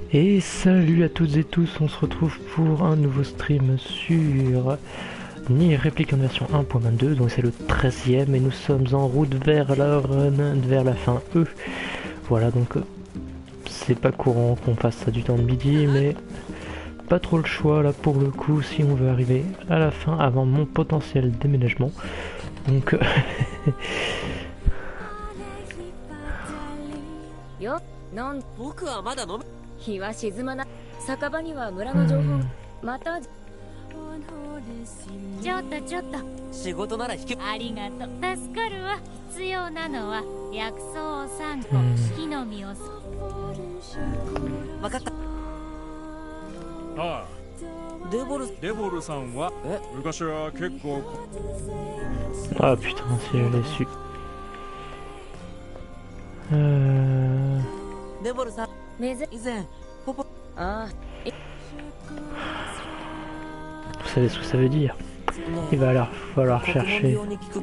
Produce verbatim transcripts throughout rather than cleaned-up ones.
Et salut à toutes et tous, on se retrouve pour un nouveau stream sur Nier Replicant version un point vingt-deux, donc c'est le treizième et nous sommes en route vers la run, vers la fin E. Voilà, donc c'est pas courant qu'on fasse ça du temps de midi, mais pas trop le choix là pour le coup si on veut arriver à la fin avant mon potentiel déménagement. Donc ああ、デボルデボルさんは昔は結構 ah putain, si je l'ai su. Euh... Vous savez ce que ça veut dire. Il va alors falloir chercher.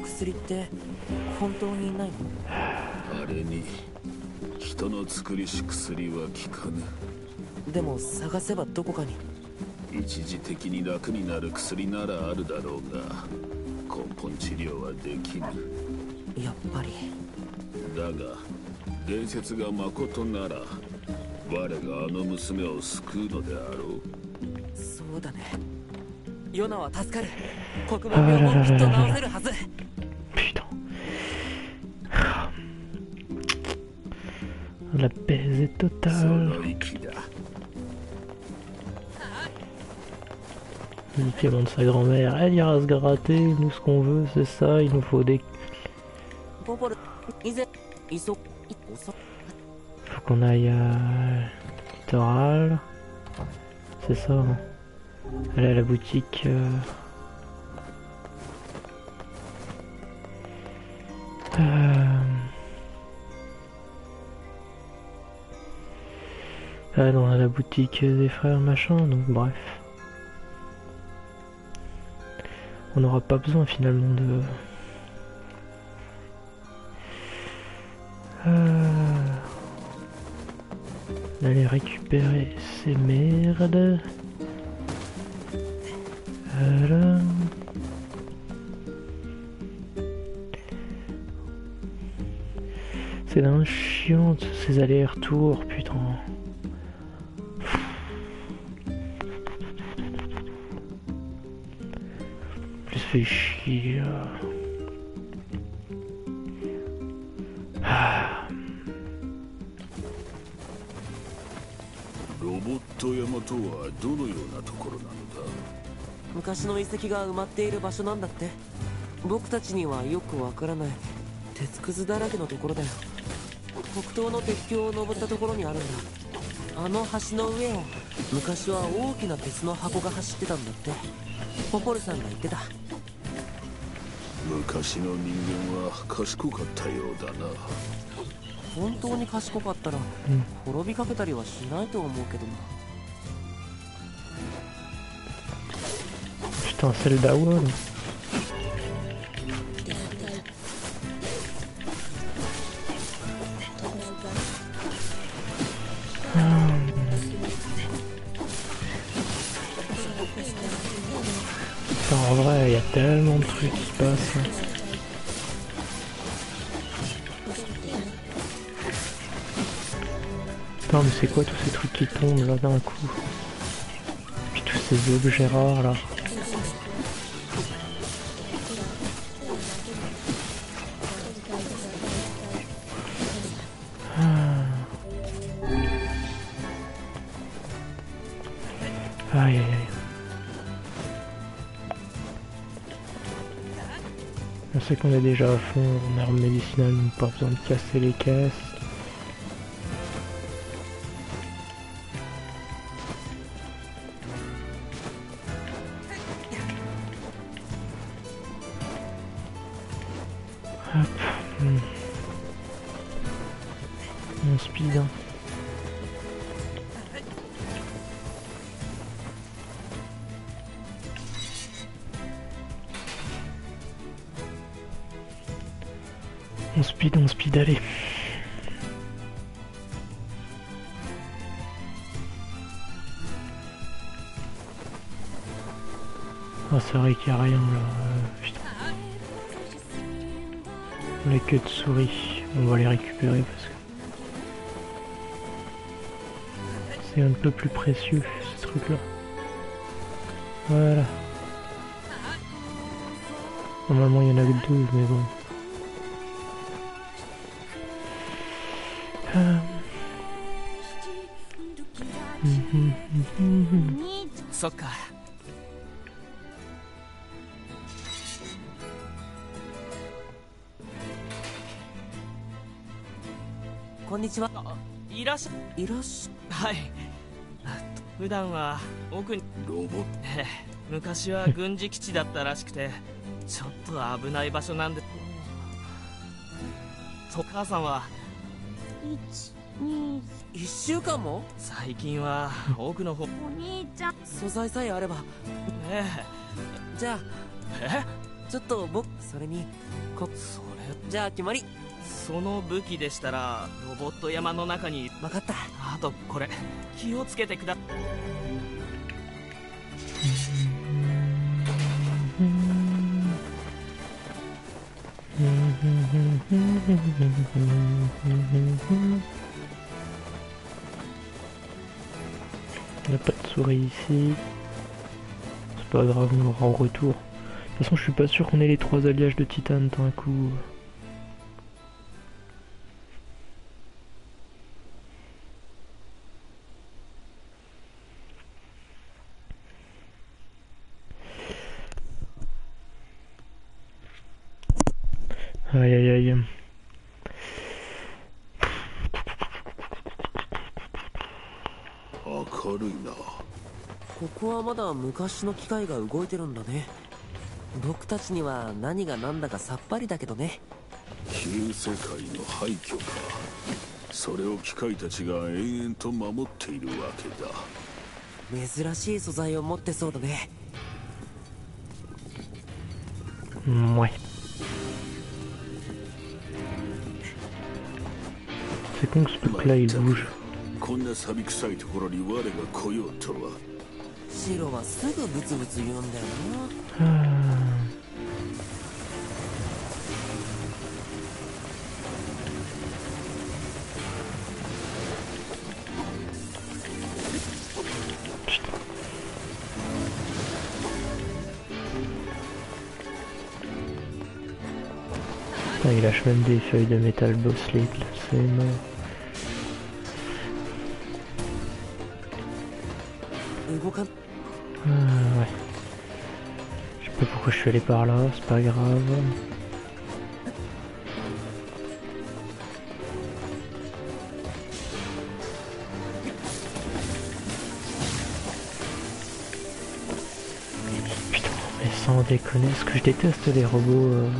Putain. La baise est totale. Le nom de sa grand-mère, elle ira se gratter, nous ce qu'on veut c'est ça, il nous faut des... Faut qu'on aille à littoral. C'est ça, hein. Aller à la boutique. Euh... Euh... Ah non, à la boutique des frères machin, donc bref. On n'aura pas besoin finalement de... Euh... d'aller récupérer ces merdes. Voilà. C'est d'un chiant ces allers-retours, putain. Plus fait chier. Ah. ロボット山とはどのようなところなのだ。昔の遺跡が埋まっている場所なんだって。僕たちにはよくわからない鉄くずだらけのところだよ。北東の鉄橋を登ったところにあるんだ。あの橋の上を昔は大きな鉄の箱が走ってたんだって。ポポルさんが言ってた。昔の人間は賢かったようだな。本当に賢かったら滅びかけたりはしないと思うけどな。 Putain, Zelda Wall. Putain, en vrai, il y a tellement de trucs qui se passent. Putain, mais c'est quoi tous ces trucs qui tombent là d'un coup? Puis tous ces objets rares là. Aïe aïe aïe. On sait qu'on est déjà à fond en armes médicinales, donc pas besoin de casser les caisses. Hop. Hmm. On speed. Hein. On speed, on speed, allez. Ah, c'est vrai qu'il n'y a rien là. Euh, putain. Les queues de souris, on va les récupérer parce que c'est un peu plus précieux ce truc là. Voilà. Normalement il y en a que deux mais bon. Ah. Sokka. こんにちは。いらっしゃいらっしゃはい。普段は奥にロボット。ええ、昔は軍事基地だったらしくて、ちょっと危ない場所なんで。お母さんは。一、二、一週間も？最近は奥の方。お兄ちゃん。素材さえあれば。ねえ。じゃあ。え？ちょっと僕それにこそれじゃあ決まり。 その武器でしたらロボット山の中に分かった。あとこれ気をつけてください。 Il n'y a pas de souris ici. C'est pas grave, on aura en retour. De toute façon, je suis pas sûr qu'on ait les trois alliages de titane d'un coup. Aïe aïe aïe. Oh, ここはまだ昔の機械が動いてるんだね。僕たちには何が何だかさっぱりだけどね。旧世界の廃墟か。それを機械たちが延々と守っているわけだ。珍しい素材を持ってそうだね。 Ouais. C'est con que ce truc là il bouge. こんな錆臭いところに我が来ようとは。白はすぐブツブツ言うんだよな。 Putain, il lâche même des feuilles de métal boss lead, c'est énorme. Ah, ouais. Je sais pas pourquoi je suis allé par là, c'est pas grave. Putain, mais sans déconner, ce que je déteste les robots... Euh...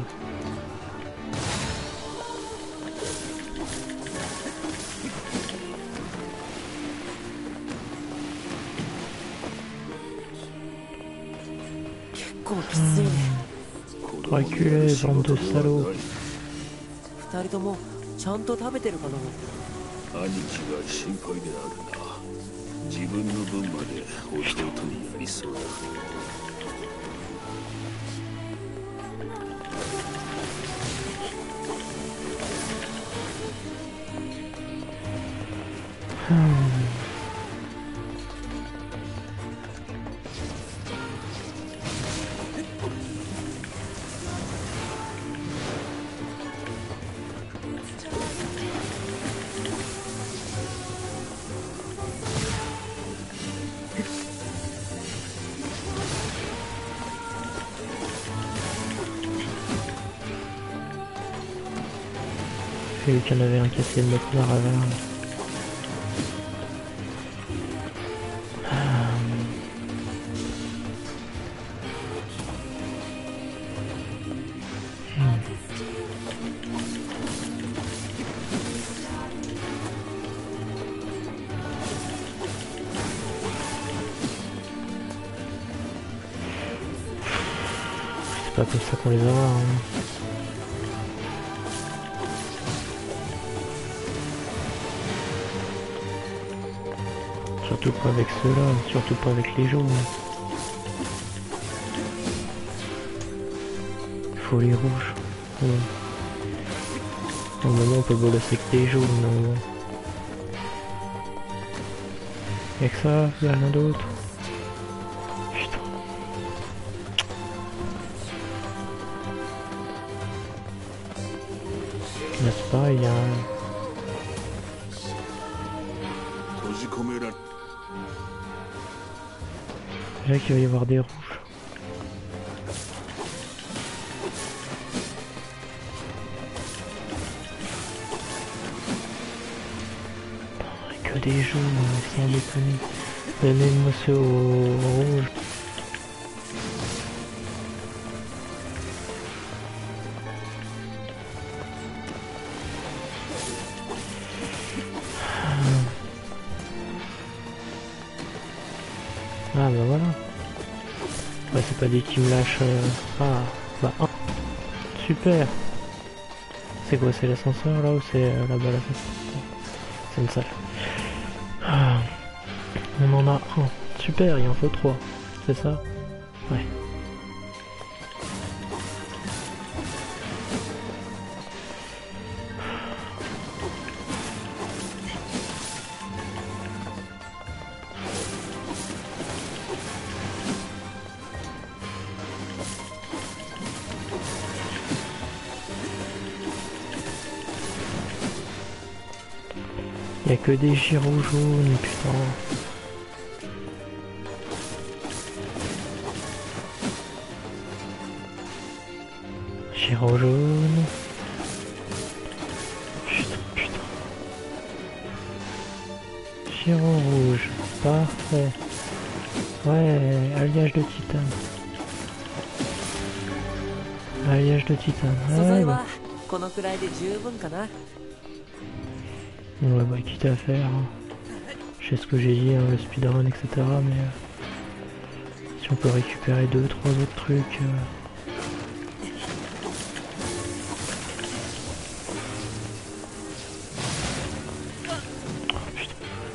Reculez, bande de salauds. 二人ともちゃんと食べてるかな。兄貴が心配であるな。自分の分まで弟にやりそうだ。 J'ai vu qu'il y en avait un qui essayait de mettre la ravère. C'est pas comme ça qu'on les aura. Hein. Surtout pas avec ceux-là, surtout pas avec les jaunes. faut les rouges. Ouais. Au moment on peut bolosser que des jaunes, mais bon. Y'a que ça, y'a rien d'autre. Putain. Là c'est pareil, y'a un... Je dirais qu'il va y avoir des rouges. Que des jaunes, sans déconner. Donnez-moi ce rouge. Ah bah voilà. Ouais, c'est pas dit qu'il me lâche. Euh... Ah bah un. Super. C'est quoi, c'est l'ascenseur là ou c'est euh, là-bas là? C'est une salle. Ah. On en a un. Super, il en faut trois. C'est ça? Ouais. Y'a que des gyros jaunes, putain. Gyros jaune. Putain, putain. Gyros rouge. Parfait. Ouais, alliage de titane. Alliage de titane. Ouais, bah. Ouais, bah quitte à faire, hein. Je sais ce que j'ai dit, hein, le speedrun, et cetera. Mais euh, si on peut récupérer deux, trois autres trucs. Euh... Oh, putain.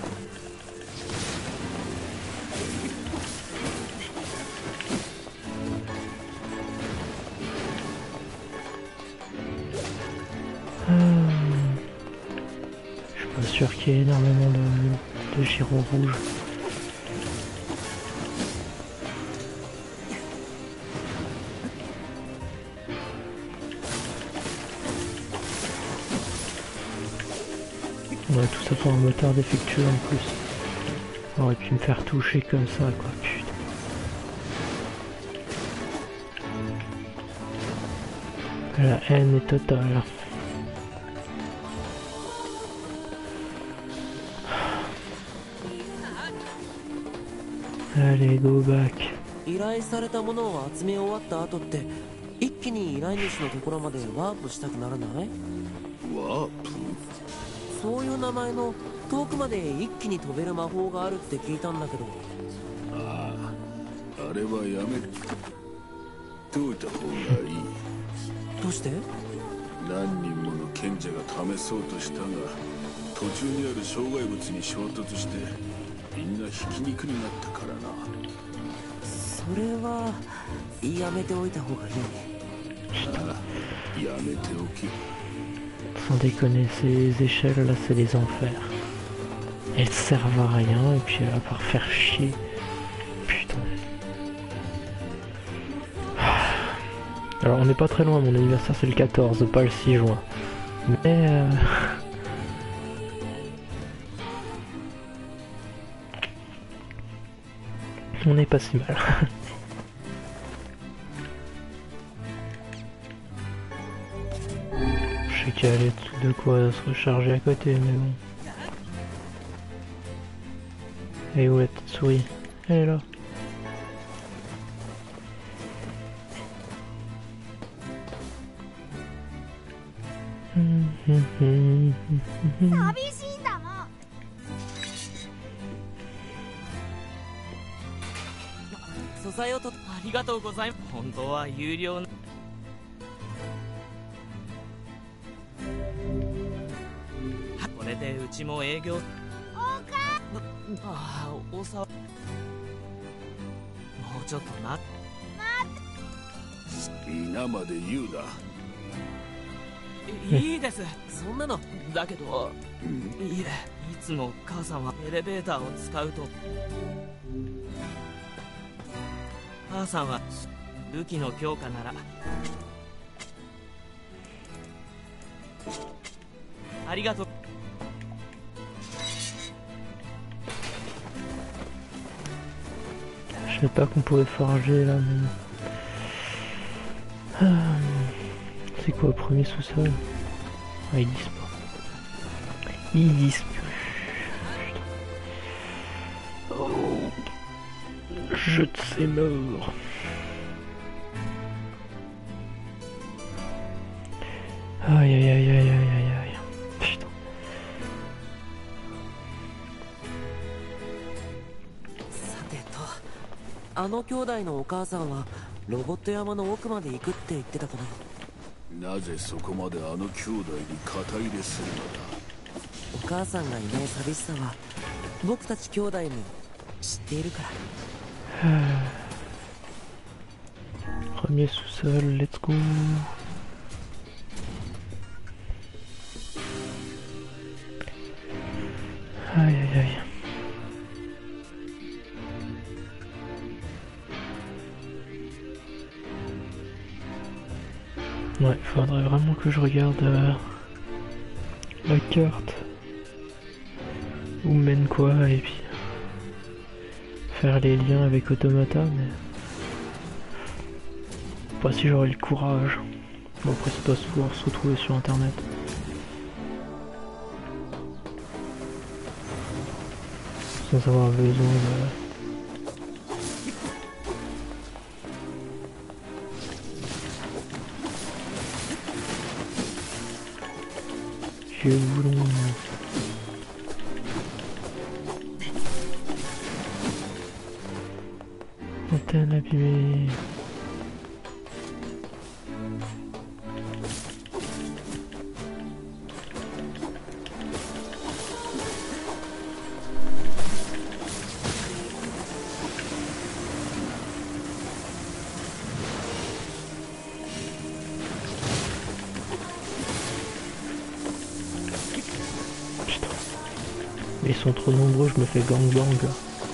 Euh... Je suis pas sûr qu'il y ait énormément de, de gyros rouges. Ouais, tout ça pour un moteur défectueux en plus. On aurait pu me faire toucher comme ça, quoi, putain. La haine est totale. Allez, go back. 依頼されたものを集め終わった後って一気に依頼主のところまでワープしたくならない？ ワープ？ そういう名前の遠くまで一気に飛べる魔法があるって聞いたんだけど。 ああ、あれはやめておいた方がいい。 どうして？ 何人もの賢者が試そうとしたが、途中にある障害物に衝突してみんなひき肉になったからな。 それはやめておいた方がいいね。 ああ、やめておけ。 Sans déconner, ces échelles là c'est les enfers. Elles servent à rien et puis à part faire chier. Putain. Alors on n'est pas très loin, mon anniversaire c'est le quatorze, pas le six juin. Mais... Euh... on n'est pas si mal. Je sais qu'il y a de quoi se recharger à côté, mais bon. Et où la petite souris? Elle est là. 皆まで言うな。 いいです。そんなの。だけど、いいえ、いつも母さんはエレベーターを使うと。母さんは武器の強化なら。ありがとう。 Je savais pas qu'on pouvait forger là, mais... Ah, c'est quoi le premier sous-sol? Ah, ils disent pas. Ils disent plus. Oh. Jette ses morts. Aïe aïe aïe aïe aïe aïe aïe. Putain. あの兄弟のお母さんはロボット山の奥まで行くって言ってたかな。 なぜそこまであの兄弟に肩入れするのだ。 お母さんがいない寂しさは僕たち兄弟も知っているから。 Premier sous-sol, let's go. Aïe aïe aïe. Ouais, faudrait vraiment que je regarde euh, la carte où mène quoi et puis faire les liens avec Automata, mais pas si j'aurai le courage. Bon, après ça doit se pouvoir se retrouver sur internet. Sans avoir besoin de... Que voulons... Antenne abîmée. Mais ils sont trop nombreux, je me fais gang gang là.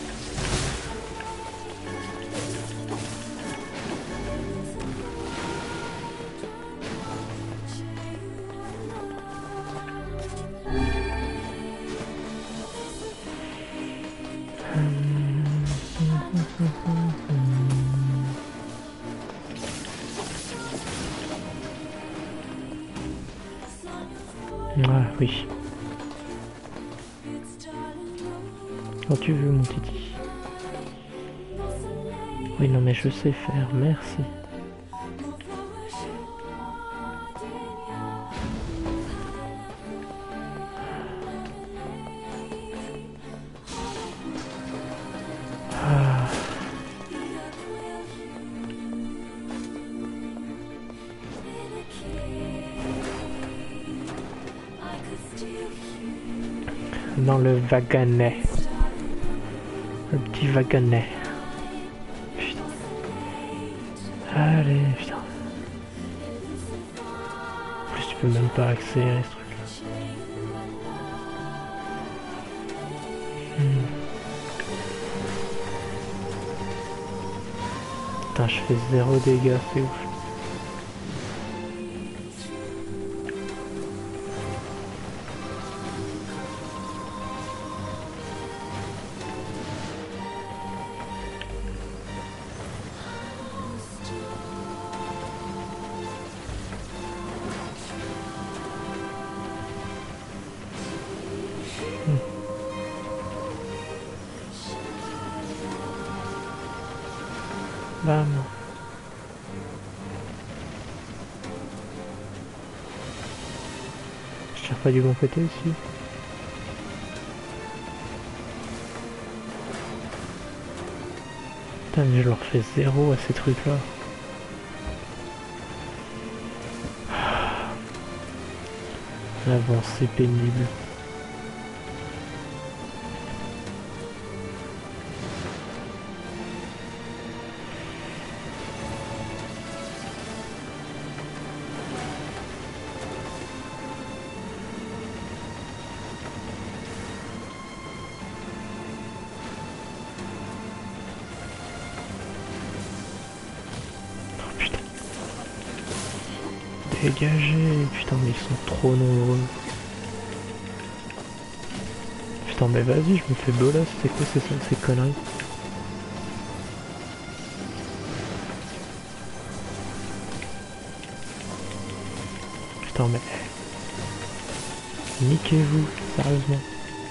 Ah oui. Quand tu veux mon titi. Oui non mais je sais faire, merci. Ah. Dans le wagonnet. Le petit wagonnet. Putain. Allez, putain. En plus, tu peux même pas accélérer ce truc-là. Hmm. Putain, je fais zéro dégâts, c'est ouf. Bam. Je tire pas du bon côté aussi. Putain mais je leur fais zéro à ces trucs là. L'avancée pénible. Dégagez. Putain, mais ils sont trop nombreux. Putain, mais vas-y, je me fais bolas. C'est quoi ces, ces conneries? Putain, mais... niquez-vous, sérieusement.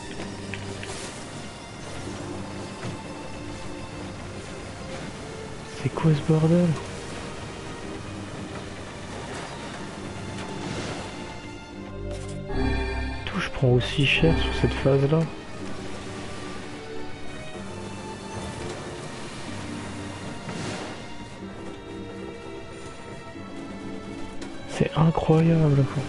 C'est quoi ce bordel? Tout, je prends aussi cher sur cette phase là. C'est incroyable quoi.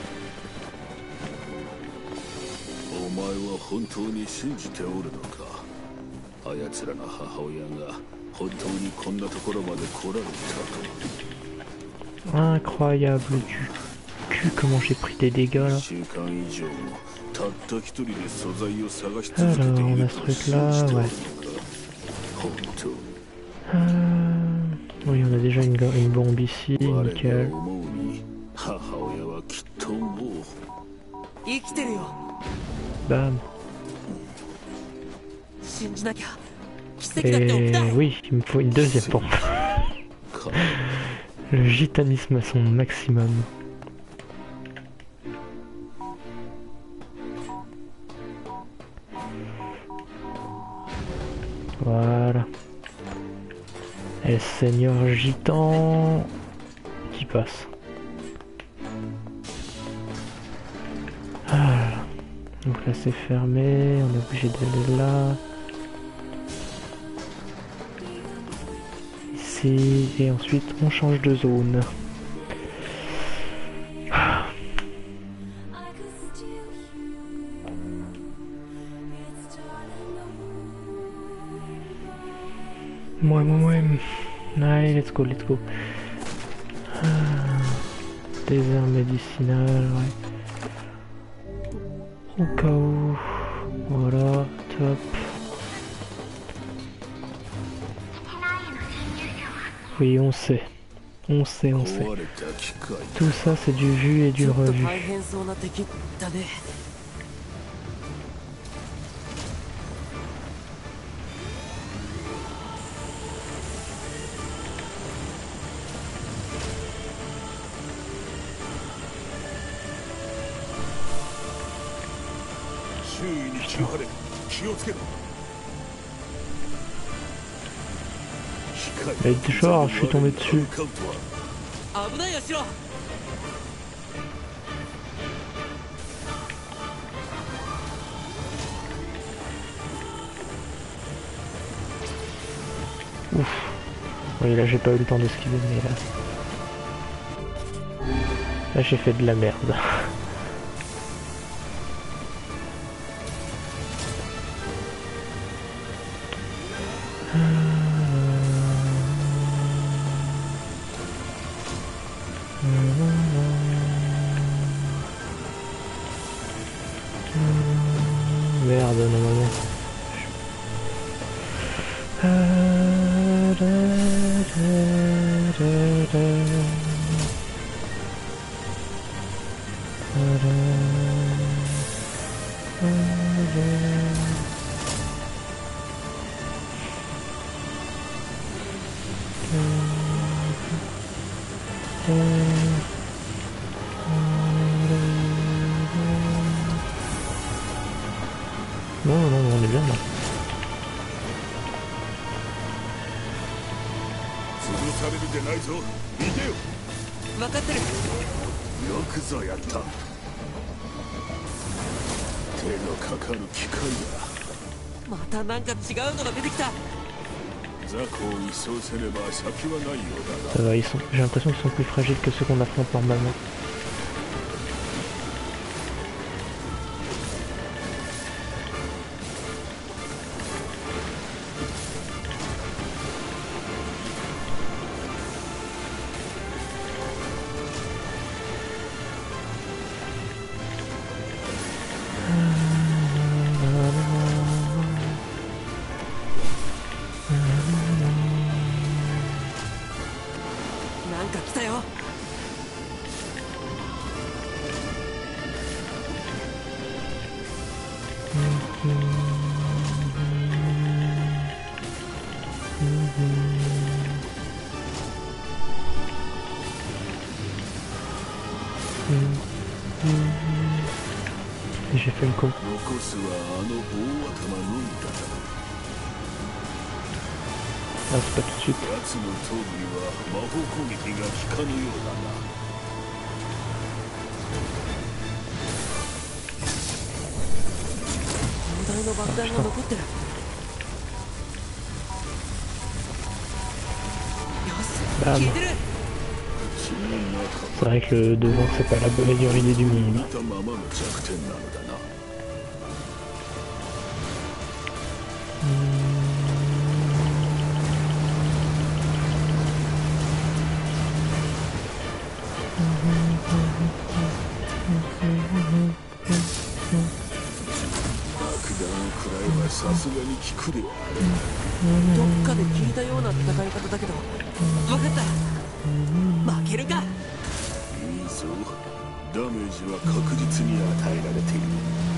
お前は本当に信じておるのか。あやつらの母親が本当にこんなところまで来られたと。 Incroyable du cul comment j'ai pris des dégâts là. Alors on a ce truc là, ouais. Euh... Oui on a déjà une, une bombe ici, nickel. Bam. Et oui, il me faut une deuxième pompe. Le gitanisme à son maximum. Voilà. Et le seigneur gitan qui passe. Ah. Donc là c'est fermé, on est obligé d'aller là. Ici, et ensuite on change de zone. Moi, moi, moi. Allez, let's go, let's go. Ah, désert médicinal, ouais. Au cas où. Voilà, top. Oui, on sait. On sait, on sait. Tout ça, c'est du vu et du revu. Et genre, je suis tombé dessus. Ouf. Oui, là j'ai pas eu le temps d'esquiver, mais là... Là j'ai fait de la merde. Merde, normalement. Non, non, non, on est bien là. Ça va, ils sont... j'ai l'impression qu'ils sont plus fragiles que ceux qu'on affronte normalement. J'ai fait le con. 残すはあの大頭のみだ。 Ah, c'est pas tout de suite. 奴の頭部には魔法攻撃が効かぬようだな。 砲台の爆弾が残ってる。よし、 Bam. 消えてる。 C'est vrai que le devant c'est pas la meilleure idée du monde. 見たままの弱点なのだな。 さすがに効くである。 どっかで聞いたような戦い方だけど、分かった。負けるか。 いいぞ。ダメージは確実に与えられている。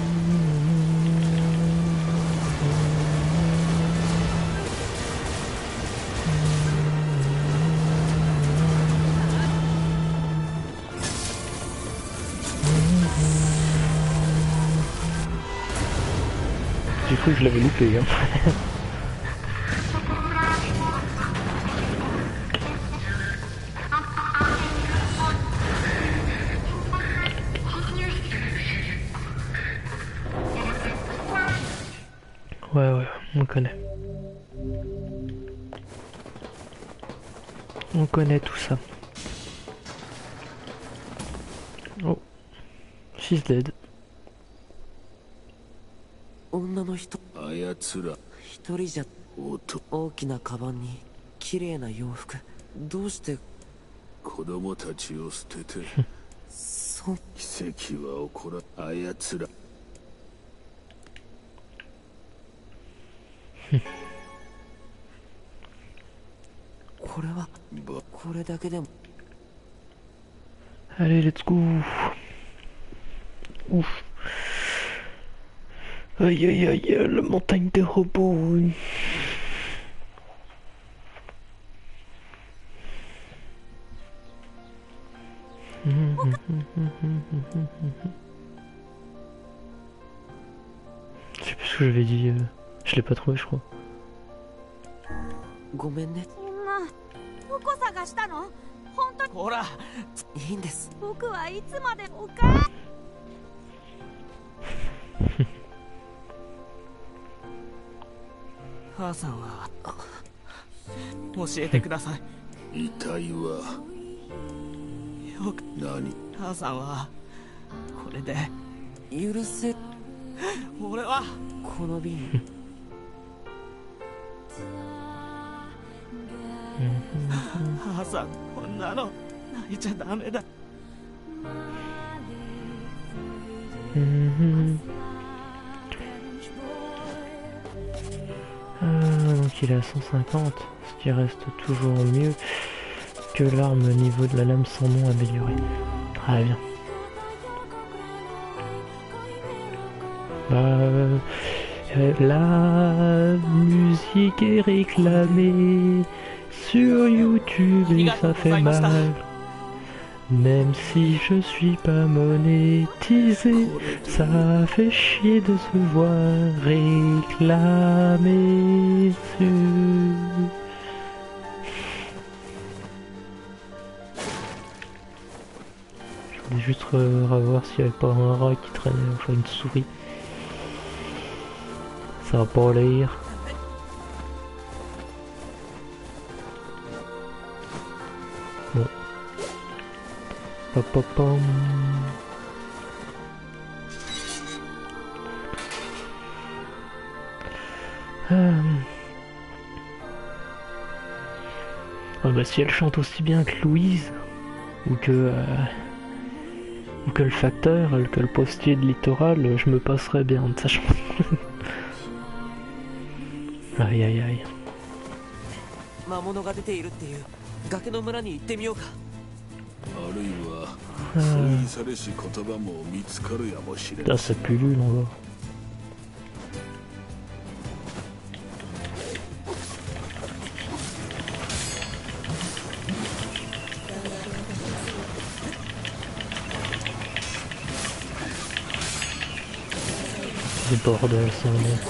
J'ai cru que je l'avais loupé. Hein. Ouais, ouais, on connaît. On connaît tout ça. Oh, she's dead. 女の人、 あやつら一人じゃ。大きなカバンに綺麗な洋服。どうして子供たちを捨ててそう。 奇跡は起こらん。あやつらこれはこれだけでも。 Allez, let's go. Ouf. Aïe aïe aïe, la montagne des robots. Je sais plus ce que j'avais dit, euh, je l'ai pas trouvé je crois. ごめんね。 そんなどこ探したの？本当に。 ほら、いいんです。 僕はいつまでおか。 母さんは教えてください。 遺体はよく何？ 母さんはこれで許せ。俺はこの瓶。母さん、こんなの泣いちゃダメだ。 Euh, donc il est à cent cinquante, ce qui reste toujours mieux que l'arme au niveau de la lame sans nom améliorée. Très bien. Bah, euh, la musique est réclamée sur YouTube et ça fait mal. Même si je suis pas monétisé, ça fait chier de se voir réclamer sur... Je voulais juste revoir s'il n'y avait pas un rat qui traînait, enfin une souris. Ça va pas l'air. Bon. Pop-pop-pom. Euh... Ah bah si elle chante aussi bien que Louise, ou que euh... ou que le facteur, que le postier de littoral, je me passerais bien de sa chanson. Aïe aïe aïe. 魔物が出ているっていう崖の村に行ってみようか。 あるいは推理されし言葉も見つかるやもしれない。 Putain, ça pullule en bas. du bordel, c'est honnête.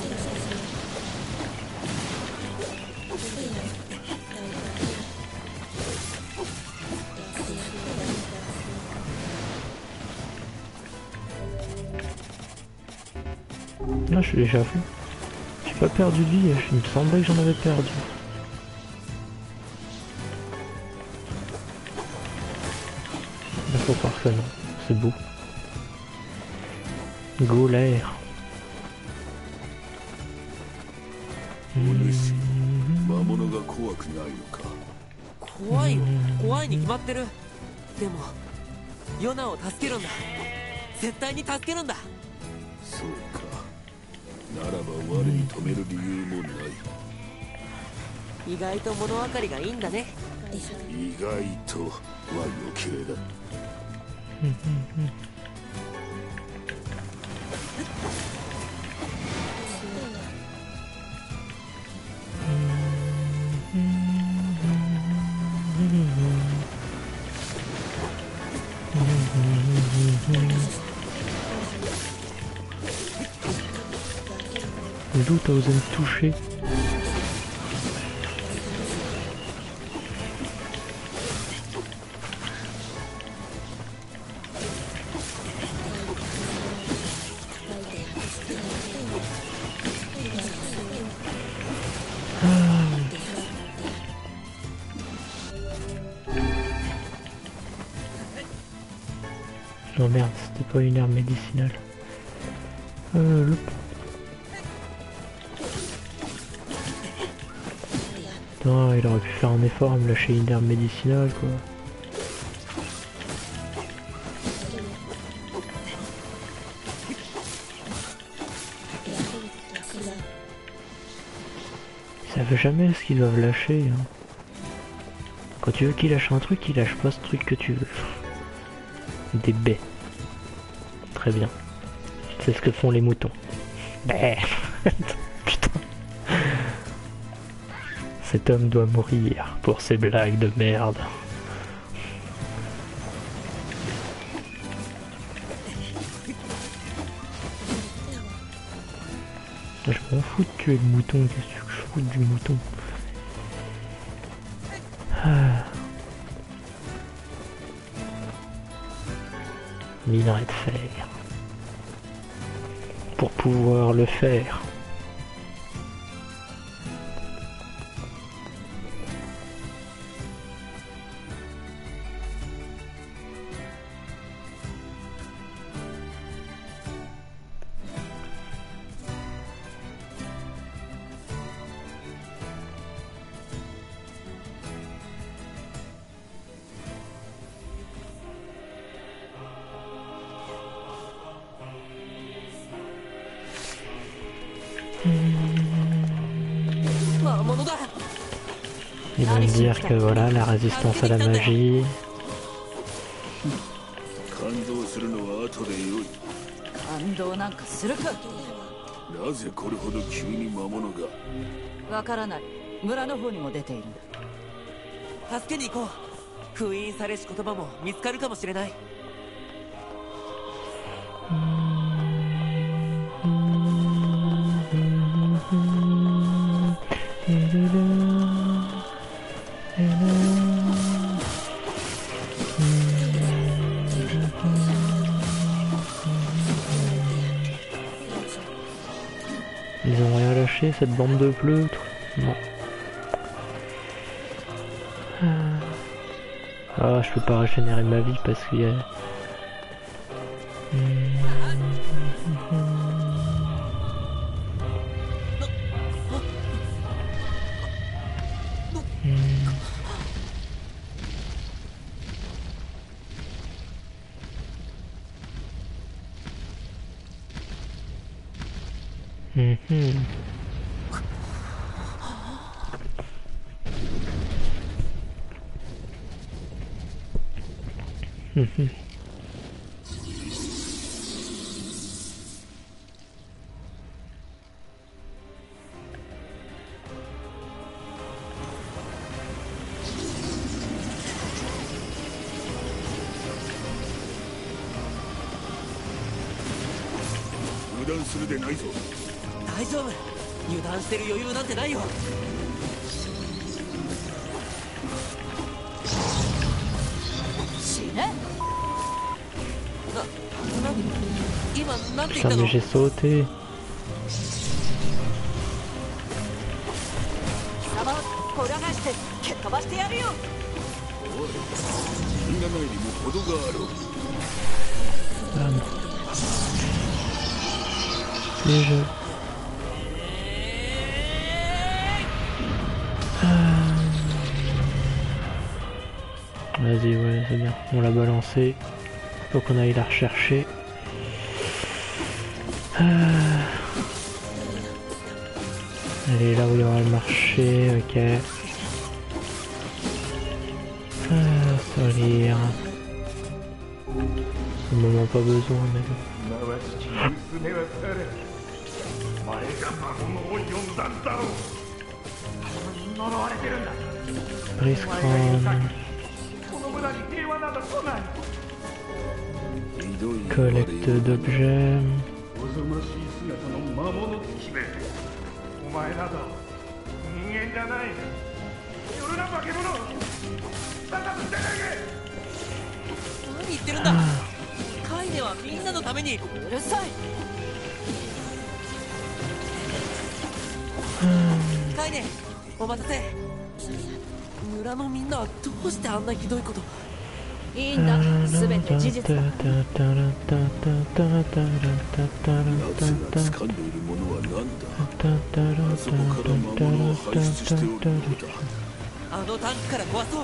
Là, je suis déjà fou. J'ai pas perdu de vie, il me semblait que j'en avais perdu. Il faut croire que non, c'est beau. Go l'air. 魔物が怖くないのか。 怖いよ、怖いに決まってる。でもヨナを助けるんだ。絶対に助けるんだ。 そうか。ならば我に止める理由もない。 意外と物分かりがいいんだね。 意外とは余計だ。 D'où t'as osé me toucher? Oh merde, c'était pas une herbe médicinale. Euh, le... Putain, il aurait pu faire un effort à me lâcher une herbe médicinale, quoi. Ils savent jamais ce qu'ils doivent lâcher. Hein. Quand tu veux qu'ils lâchent un truc, ils lâchent pas ce truc que tu veux. Des baies. Très bien. C'est ce que font les moutons. Bah. Putain. Cet homme doit mourir pour ses blagues de merde. Je m'en fous de tuer le mouton, qu'est-ce que je fous du mouton? Ah. Minerai de fer. Pour pouvoir le faire. Ils vont me dire que voilà, la résistance à la magie. 感動するのは後でよい。 感動なんかするか。 なぜこれほど急に魔物が。 わからない。村の方にも出ているんだ。 助けに行こう。封印されし言葉も見つかるかもしれない。 Ils ont rien lâché, cette bande de pleutres? Non. Ah, je peux pas régénérer ma vie parce qu'il y a... Mm-hmm. Mm-hmm. 油断するでないぞ。 大丈夫、油断してる余裕なんてないよ。 死ね。 な、何今なんて言っ Putain た mais の？ j'ai sauté. 貴様を裏返して蹴っ飛ばしてやるよ。 おい、みんなないにも程がある。 Ah non. Déjà. Vas-y, ouais, c'est bien. On l'a balancé. Faut qu'on aille la rechercher. Ah. Allez, là où il y aura le marché, ok. Ah, solir. Au moment pas besoin, mais bon. Briscran. Collecte d'objets. 何言ってるんだ。カイネはみんなのために。 うるさい。 カイネ、お待たせ。村のみんなはどうしてあんなひどいこと。 いいんだ、すべて事実だ。 奴が掴んでいるものは何だ。あそこから魔物を排出しておるのだ。 あのタンクから壊そう。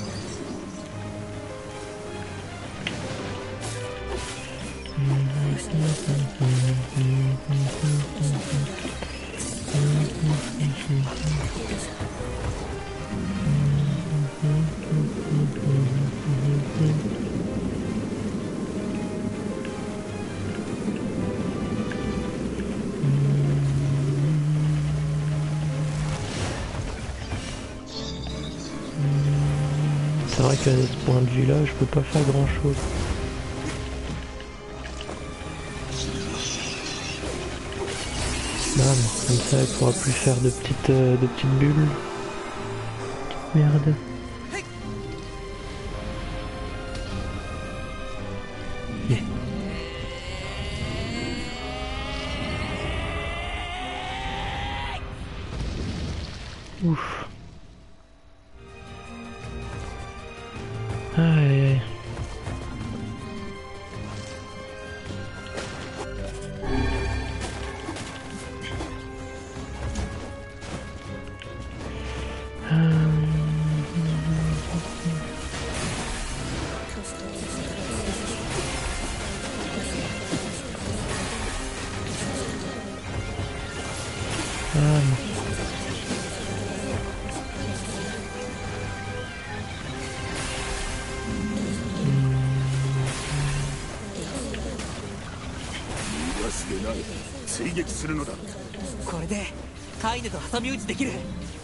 C'est vrai qu'à ce point de vue là, je peux pas faire grand chose. Bam, comme ça elle pourra plus faire de petites, euh, de petites bulles. Merde. Yeah. Ouf. Aïe aïe. Ah non. Hmm. これでカイネと挟み撃ちできる。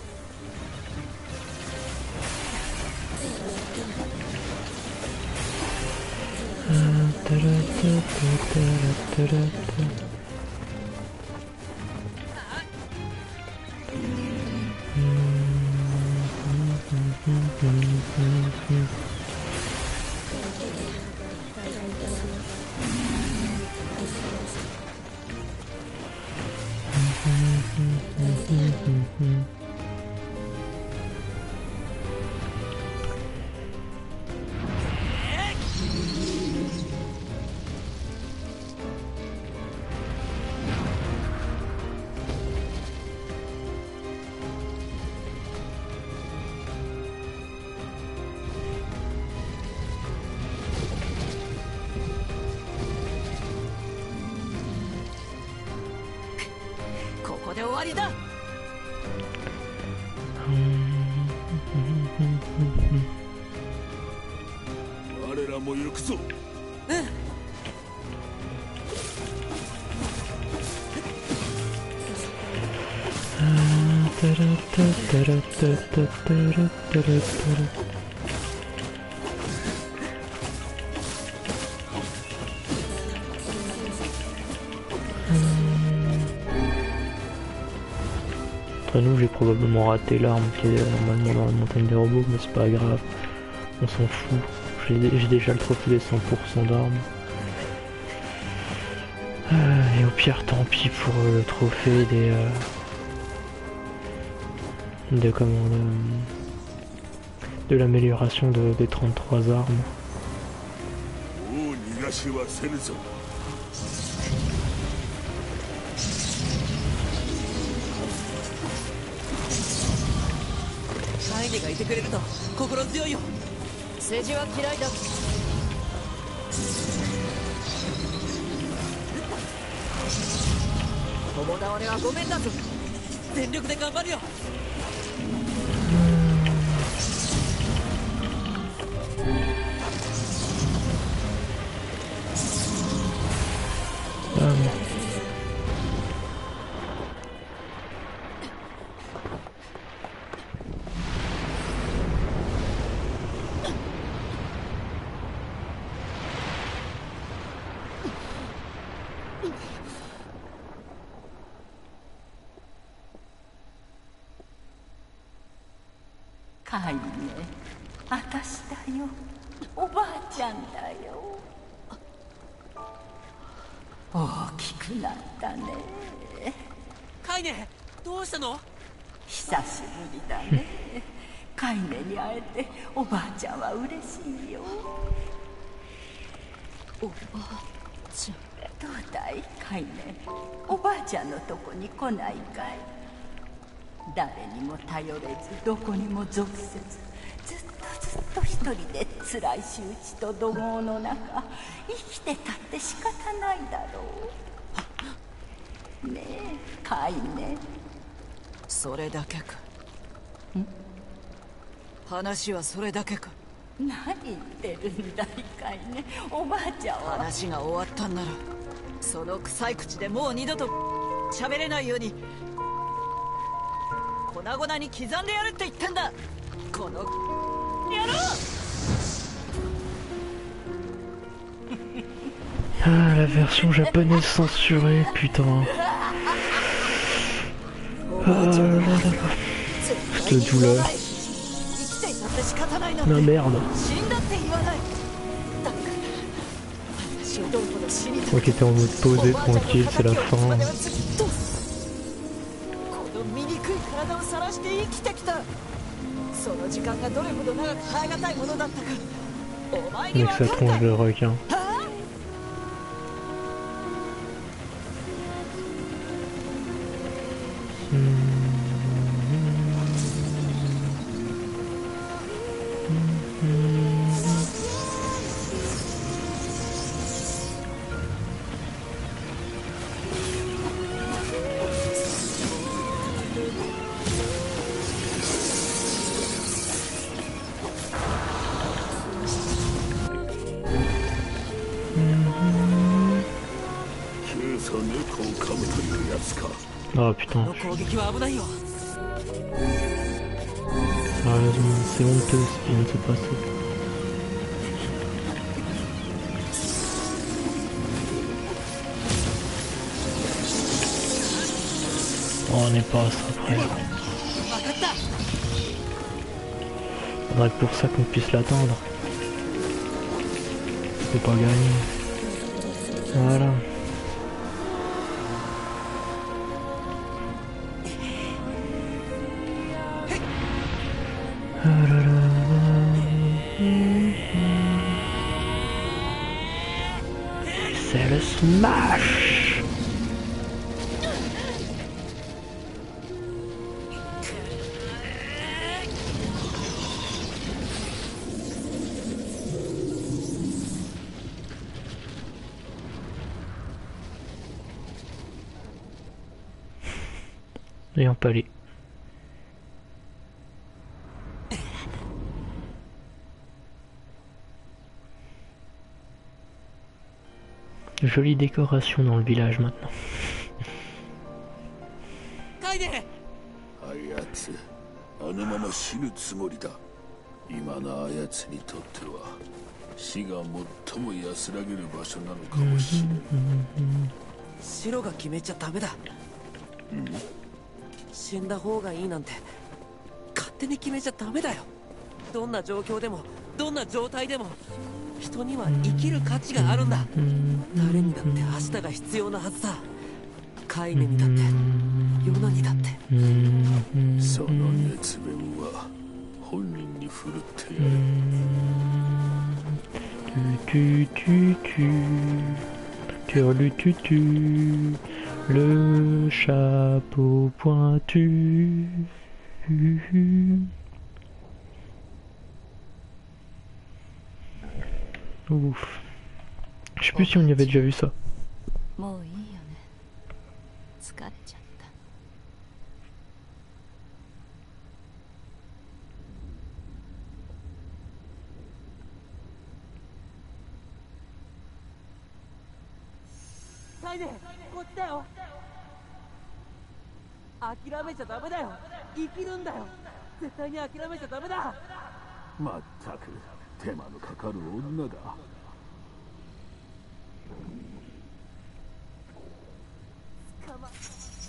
ここで終わりだ。 我らも行くぞ。 うん。 Entre nous, j'ai probablement raté l'arme qui est normalement dans la montagne des robots, mais c'est pas grave. On s'en fout. J'ai déjà le trophée des cent pour cent d'armes. Euh, et au pire, tant pis pour euh, le trophée des... Euh, de comment... De, de l'amélioration de, des trente-trois armes. カイネ、あたしだよ。おばあちゃんだよ。大きくなったね。 カイネ、どうしたの？ 久しぶりだね。カイネに会えておばあちゃんは嬉しいよ。おばあちゃん。どうだいカイネ、おばあちゃんのとこに来ないかい？誰にも頼れず、どこにも属せず、ずっとずっと一人で辛い仕打ちと怒号の中生きてたって仕方ないだろう。ねえカイネ。 それだけか？ん？話はそれだけか？ 何言ってるんだいカイネ。おばあちゃんは話が終わったんなら、その臭い口でもう二度と喋れないように粉々に刻んでやるって言ってんだ。この野郎。 Ah, la version japonaise censurée, putain. Ah là là là. Cette douleur. Ma merde. Moi qui étais en mode posé, tranquille, c'est la fin. Avec sa tronche de requin. Oh putain. Sérieusement, c'est honteux ce qui vient de se passer. Oh, on n'est pas à ça près. Faudrait que pour ça qu'on puisse l'attendre. Faut pas gagner. Voilà. C'est le smash. Et un palais. Jolie décoration dans le village maintenant. 白が決めちゃダメだ。死んだ方がいいなんて勝手に決めちゃダメだよ。どんな状況でもどんな状態でも人には生きる価値があるんだ。誰にだって明日が必要なはずさ。カイネにだってヨナにだって。 その熱弁は本人に振るってやる。Le chapeau pointu. Ouf. Je sais plus si on y avait déjà vu ça. もういいよね。疲れちゃった。 カイネ、こっちだよ。諦めちゃダメだよ。生きるんだよ。絶対に諦めちゃダメだ。 まったく手間のかかる女だ。 捕ま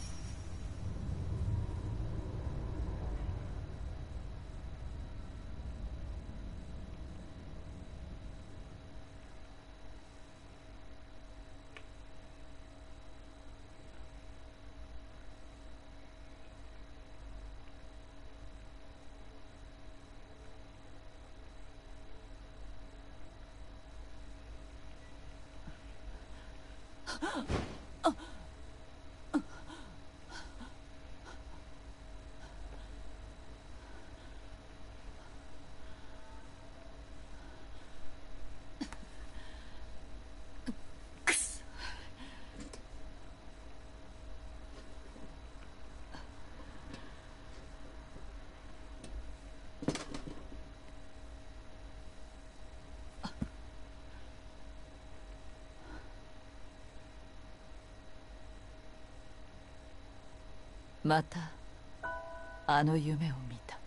またあの夢を見た。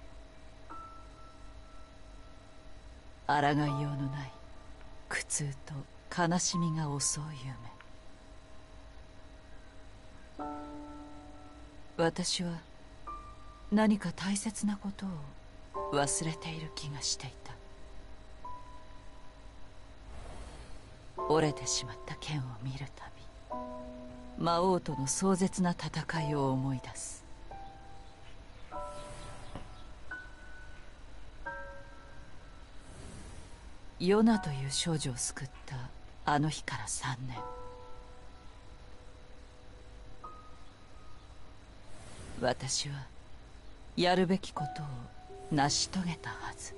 抗いようのない苦痛と悲しみが襲う夢。私は何か大切なことを忘れている気がしていた。折れてしまった剣を見るたび魔王との壮絶な戦いを思い出す。ヨナという少女を救ったあの日からさんねん。私はやるべきことを成し遂げたはず。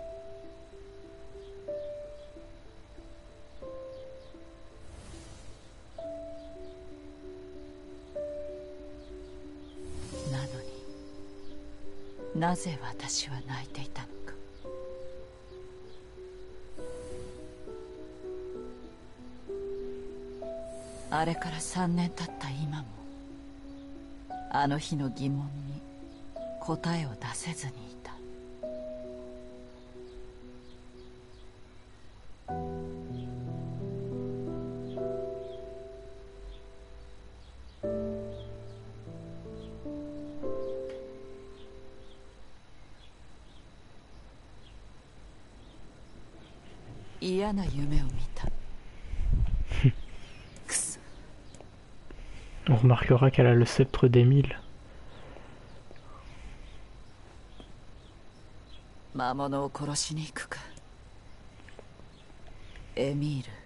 なのになぜ私は泣いていたのか。あれからさんねん経った今もあの日の疑問に答えを出せずにいた。嫌な夢を見た。 On remarquera qu'elle a le sceptre des mille. 魔物を殺しに行くか。エミール。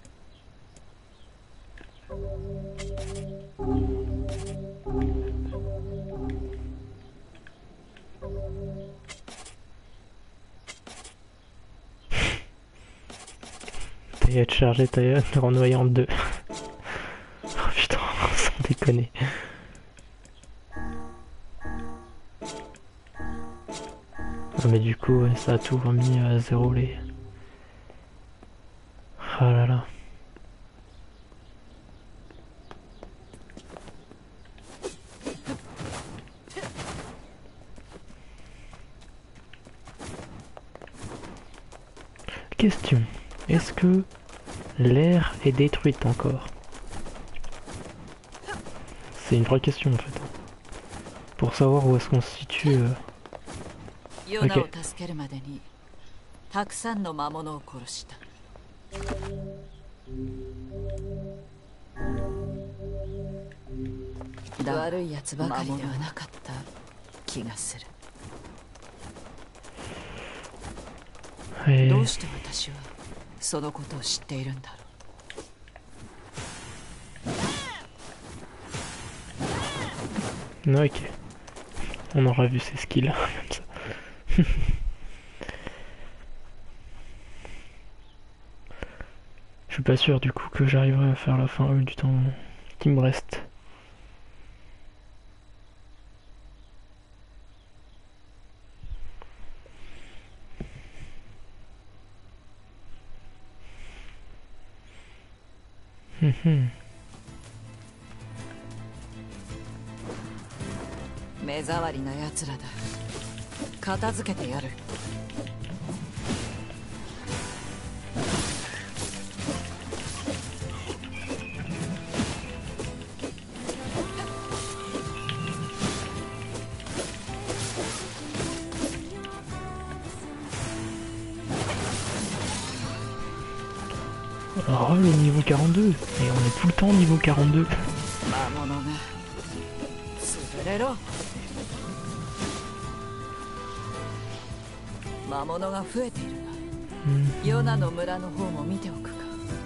T'as être chargé, t'as te renvoyer en deux. Oh putain, sans déconner. Ah mais du coup, ouais, ça a tout remis à zéro les... Ah là là. Question. Est-ce que l'air est détruite encore? C'est une vraie question en fait. Pour savoir où est-ce qu'on se situe. Euh... ヨナを助けるまでにたくさんの魔物を殺した。悪いやつばかりではなかった気がする。どうして私はそのことを知っているんだろう。 Ok. On aura vu ses skills comme ça. Je suis pas sûr du coup que j'arriverai à faire la fin euh, du temps qui me reste. Hum hum. 目障りな奴らだ。片付けてやる。 Oh le niveau quarante-deux. Et on est tout le temps niveau quarante-deux. 魔物が潰れろ。魔物が増えているな。ヨナの村の方も見ておくか。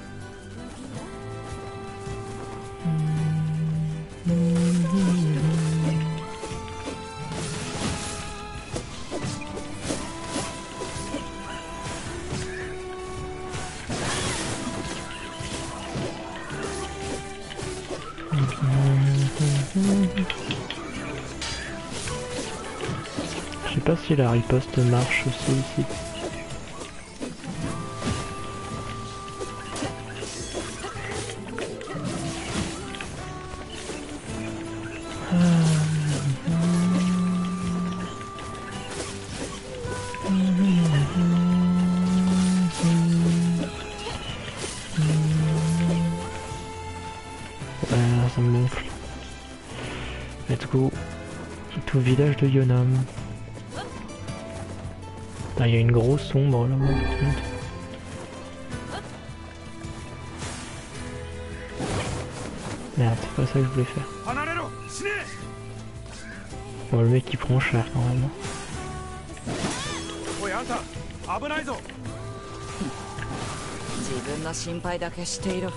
Je sais pas si la riposte marche aussi ici. Ouais, ça me gonfle. Let's go. Tout village de Yonam. Il y a une grosse sombre là-bas par contre. Merde, c'est pas ça que je voulais faire. Bon, le mec il prend cher quand même. 自分の心配だけしていろ。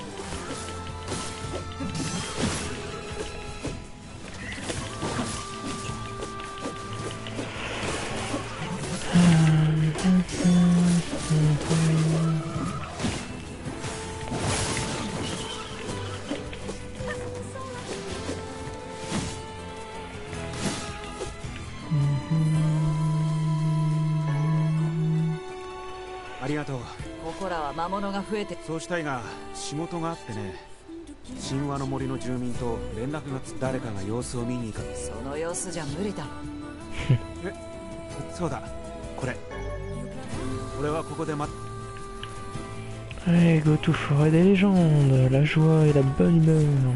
ありがとう。 ここらは魔物が増えて。 そうしたいが仕事があってね。神話の森の住民と連絡がつ誰かが様子を見に行か。 その様子じゃ無理だ。 え、そうだ。これ。俺はここで待っ。 Allez, go to forêt des légendes, la joie et la bonne humeur.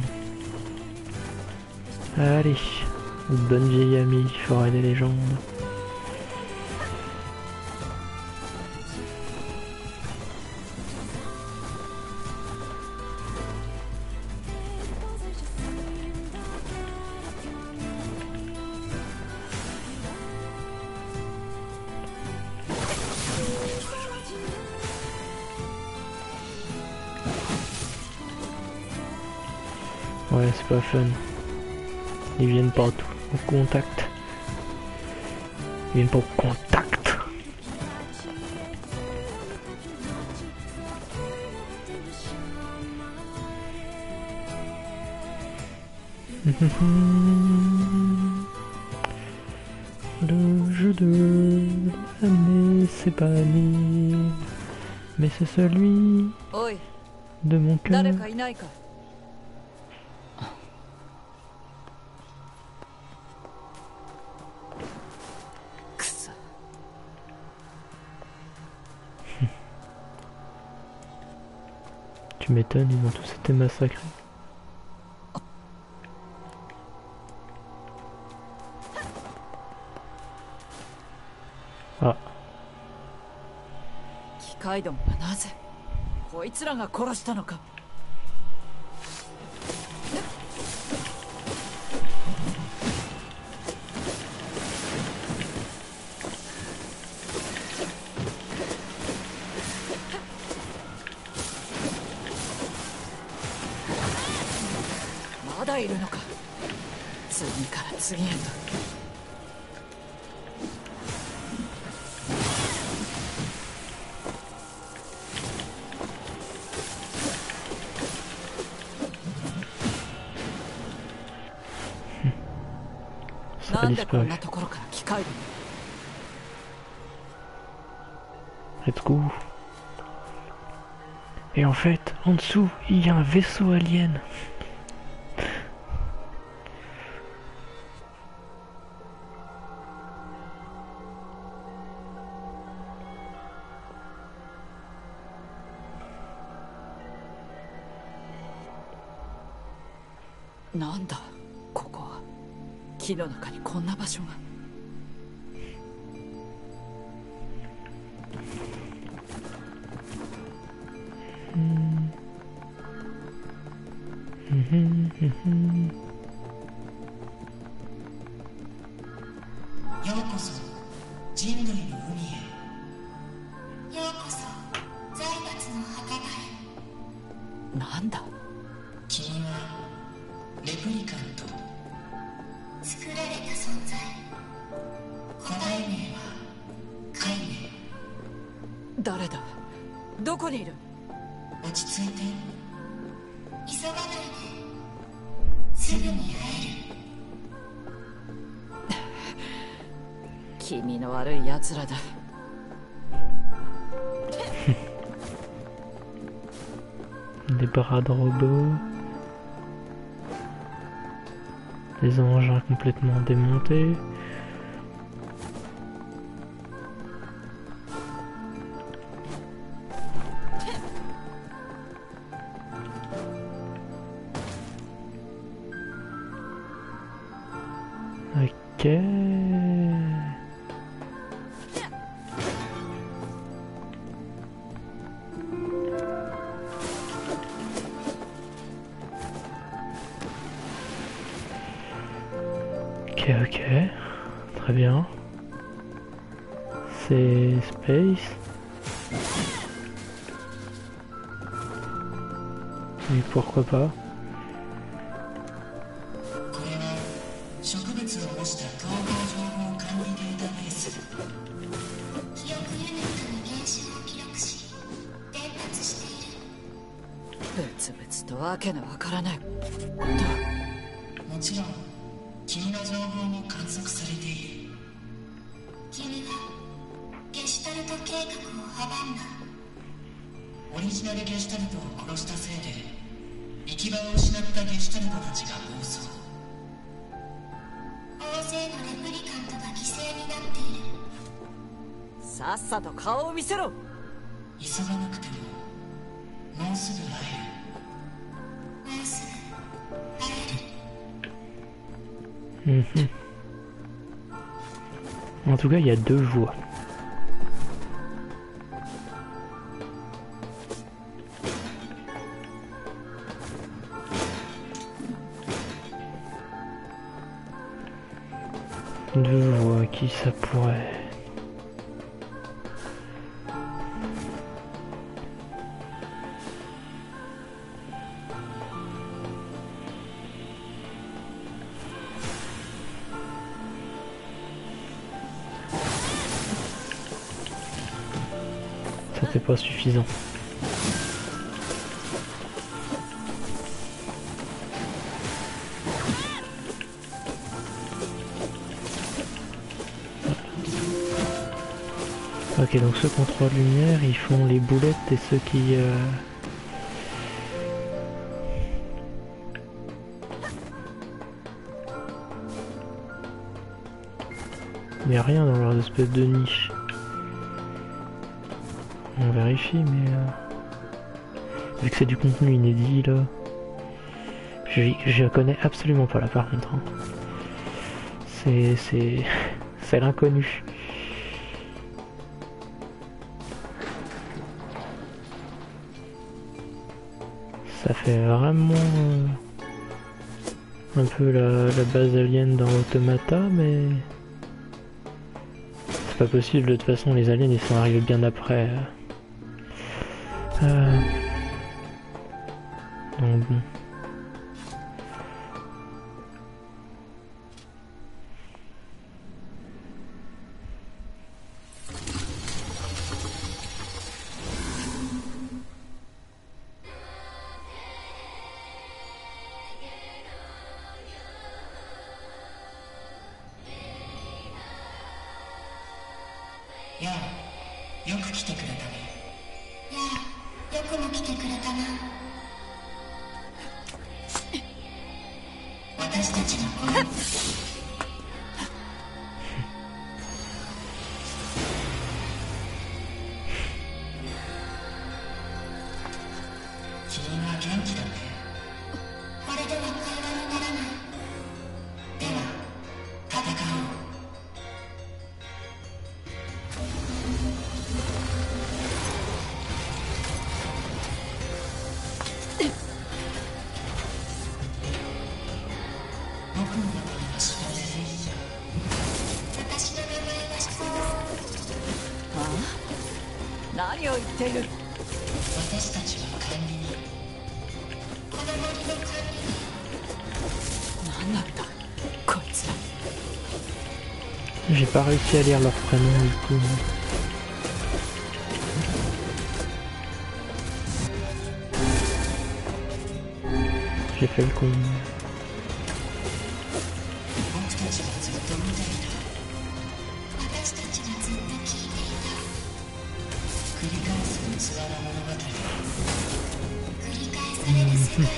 Allez, bonne vieille amie, forêt des légendes. Ouais, c'est pas fun. Ils viennent partout, au contact. Ils viennent pas au contact. Le jeu de l'année s'est banni, mais c'est celui de mon cœur. Tu m'étonnes, ils ont tous été massacrés. あ。 機械どもがなぜこいつらが殺したのか。まだいるのか。次から次へと。なんでこんなところから機械で。 Let's go. Et en fait, en dessous, il y a un vaisseau alien. Nanda, ここは木の中にこんな場所が。 ようこそ人類の海へ。ようこそ財閥の墓場へ。 なんだ。 君はレプリカント。作られた存在。古代名はカイネ。 誰だ。どこにいる。 落ち着いて。急がないですぐに会える。 気味の悪い奴らだ。 Des bras de robots. Des engins complètement démontés. Ok. Ok, ok. Très bien. C'est Space. Oui, pourquoi pas. これは植物を模した統合情報管理データベース。記憶ユニットに原子を記録し伝達している。 ブツブツとわけのわからない。 もちろん君の情報も観測されている。君はゲシュタルト計画を阻んだ。オリジナルゲシュタルトを殺したせいで行き場を失ったゲシュタルトたちが暴走。大勢のレプリカントが犠牲になっている。 さっさと顔を見せろ。 急がなくてももうすぐ会える。もうすぐ会える。 Mhm. En tout cas, il y a deux voies. Deux voies, qui ça pourrait... Ça c'est pas suffisant. Ok, donc ceux contre lumière, ils font les boulettes et ceux qui... Euh... Il n'y a rien dans leur espèce de niche. On vérifie, mais... Euh... Vu que c'est du contenu inédit, là... Je, je connais absolument pas là, par contre. Hein. C'est... C'est... C'est l'inconnu. Ça fait vraiment euh, un peu la, la base alien dans Automata, mais c'est pas possible, de toute façon les aliens ils sont arrivés bien après. Euh... Donc bon. やあ、よく来てくれたね。やあ、よくも来てくれたな。私たちのこの君は元気だね。これでは会話にならない。では、戦おう。 何を言っている。 私たちは管理人。この森の管理人。 何なんだこいつら。 J'ai pas réussi à lire leur prénom du coup. J'ai fait le con. 僕たちがずっと見ていた。私たちがずっと聞いていた。繰り返す器の物語。繰り返される世界の声を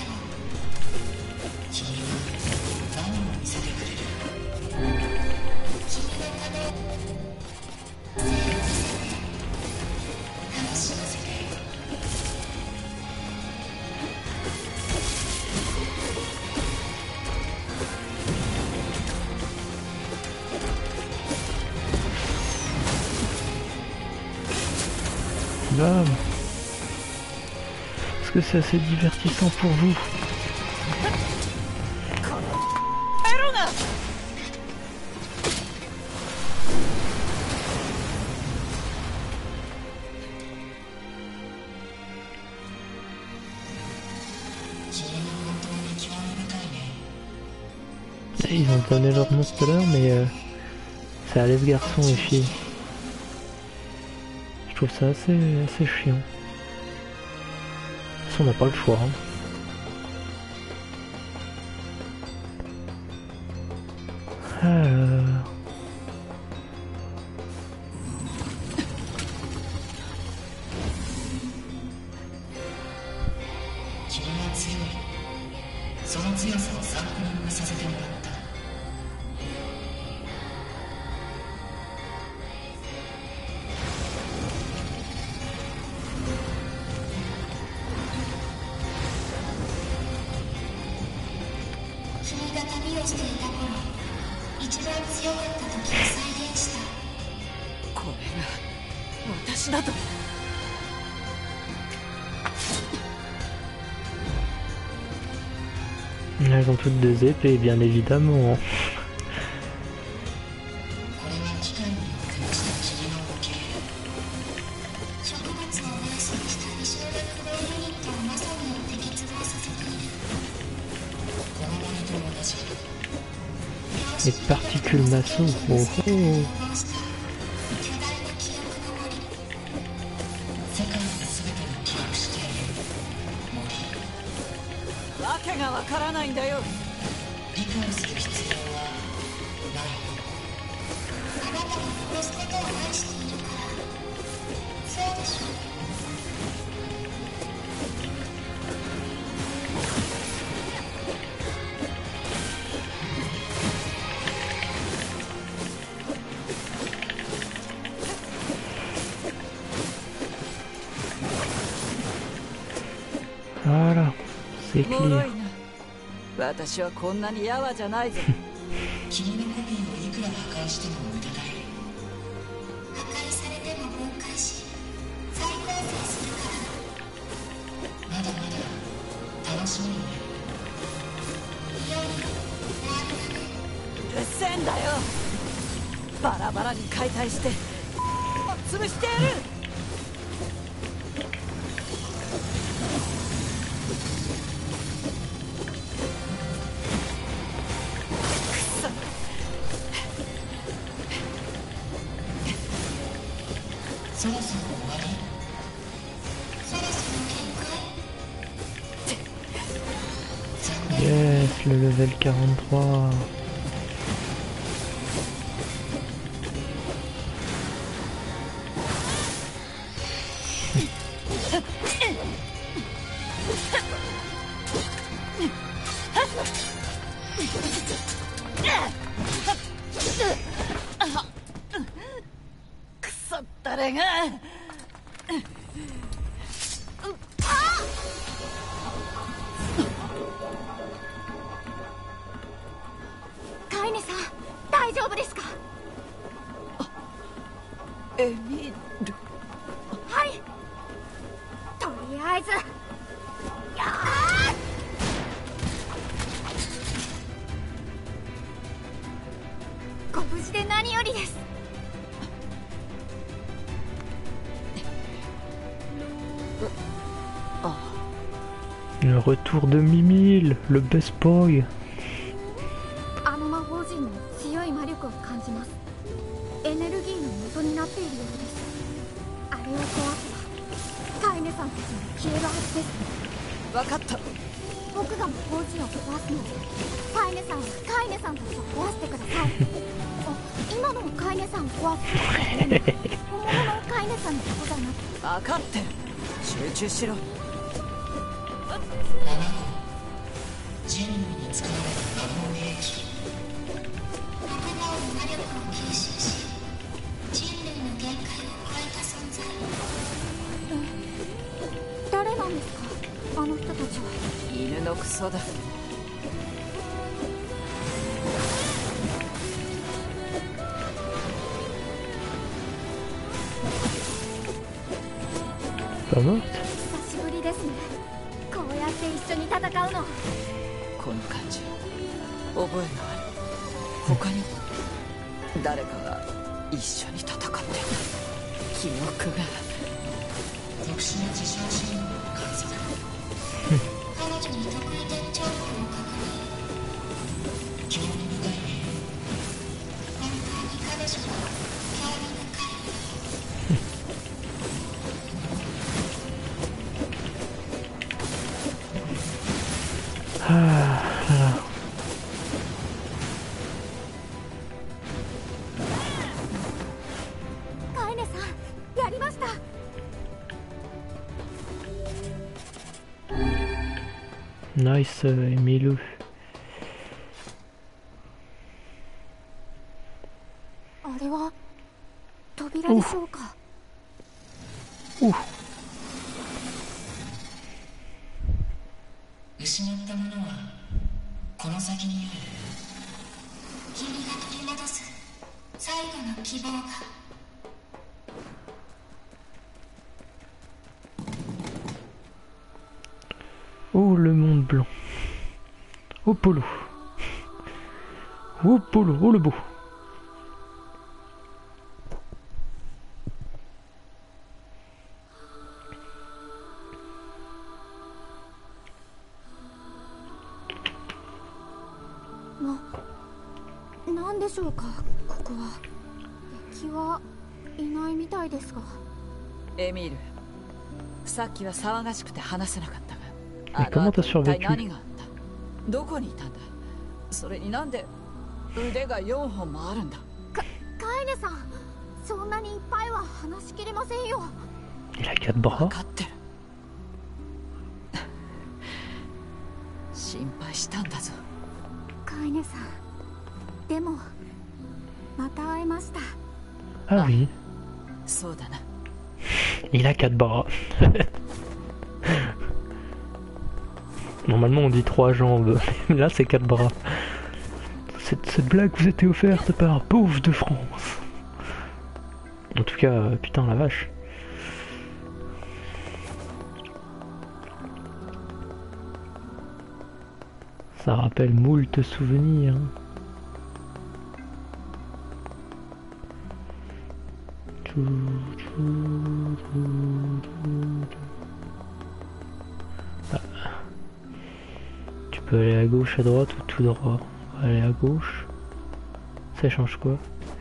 君は何を見せてくれる。君のため生を見せて楽しませて。 Là, est-ce que c'est assez divertissant pour vous? Ils ont donné leur nom tout à l'heure, mais euh, ça laisse garçons et filles. Je trouve ça assez, assez chiant. De toute façon, on n'a pas le choix. Hein. Alors... Elles ont toutes des épées, bien évidemment. Les particules maçons. Oh oh. Voilà, c'est clair. 私はこんなにやわじゃないぞ。 君のコピーをいくら破壊しても無駄だよ。破壊されても分解し再構成するから。まだまだうるせえんだよ。バラバラに解体して潰してやる。 そろそろ終わり。そろそろ限界。 Yes, le level quarante-trois. Le retour de Mimile, le best boy. あの魔法陣の強い魔力を感じます。エネルギーの元になっているようです。あれを壊せばカイネさんたちも消えるはずです。 分かった。 僕が魔法陣を壊すので、カイネさんはカイネさんたちを壊してください。今のカイネさんを壊すのは本物のカイネさんのことじゃなくて。 分かってる。集中しろ。 人類に使われた魔法兵器。僕らの魔力を吸収し、人類の限界を超えた存在。 誰なんですか、あの人たちは。 犬のクソだ。 Pas morte? 久しぶりですね。こうやって一緒に戦うの。 この感じ覚えがある。他にも誰かが一緒に戦っていた記憶が。 特殊な自称信号を観測。彼女に特異点情報を確認。興味深いね。本当に彼女は興味深い。 Ah là là. カイネさん、やりました。 ナイス、エミル。 あれは扉でしょうか。 お失ったものはこの先にある。君が取り戻す最後の希望が。 Oh le monde blanc. Oh Polo. Oh Polo, oh le beau. な、なんでしょうか、ここは。敵はいないみたいですが。 エミール、さっきは騒がしくて話せなかったが、 Mais comment t'as survécu? 何があった？どこにいたんだ？それになんで腕がよんほんもあるんだ？ か、カイネさん、そんなにいっぱいは話しきれませんよ。 Il a quatre bras. 分かってる。心配したんだぞ。 カイネさん、でもまた会えました。 Ah oui. そうだな。 Il a quatre bras. Normalement on dit trois jambes, mais là c'est quatre bras. Cette, cette blague vous était offerte par Beauf de France. En tout cas, euh, putain la vache. Ça rappelle moult souvenirs. Ah. Tu peux aller à gauche, à droite ou tout droit. On va aller à gauche. Ça change quoi?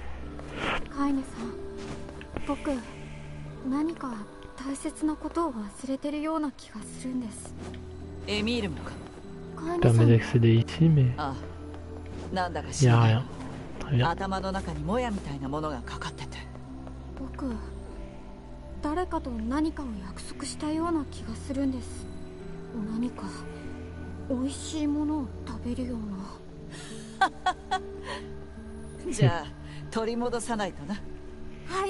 僕何か大切なことを忘れてるような気がするんです。 エミールもか。 permet d'accéder ici, mais il n'y a rien. Très bien. 頭の中にもやみたいなものがかかってて。 僕誰かと何かを約束したような気がするんです。何か美味しいものを食べるような。 じゃあ取り戻さないとな。 はい。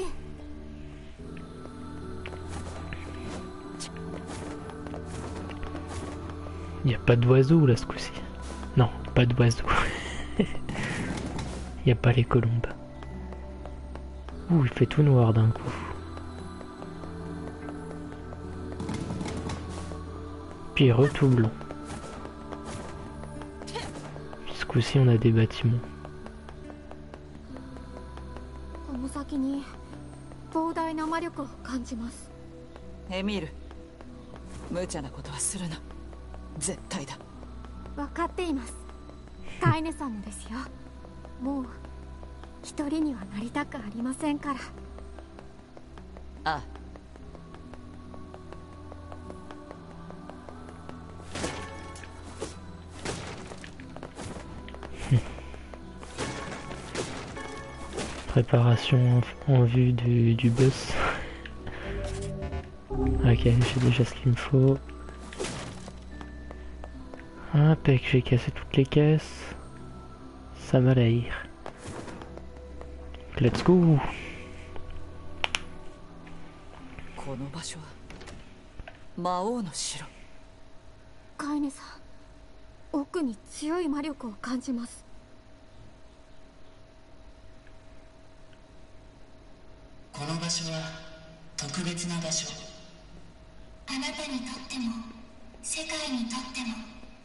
Il n'y a pas d'oiseaux là ce coup-ci. Non, pas d'oiseaux. Il n'y a pas les colombes. Ouh, il fait tout noir d'un coup. Puis re tout blanc. Puis ce coup-ci on a des bâtiments. この先に膨大な魔力を感じます。 エミール、無茶なことはするな。絶対だ。 分かっています。カイネさんもですよ。もう一人にはなりたくありませんから。 ああ。 Préparation en, en vue du, du boss. Ok, j'ai déjà ce qu'il me faut. Impec, j'ai cassé toutes les caisses. Ça va l'air. Let's go. この場所は魔王の城。 カイネさん、奥に強い魔力を感じます。 この場所は特別な場所。あなたにとっても世界にとっても。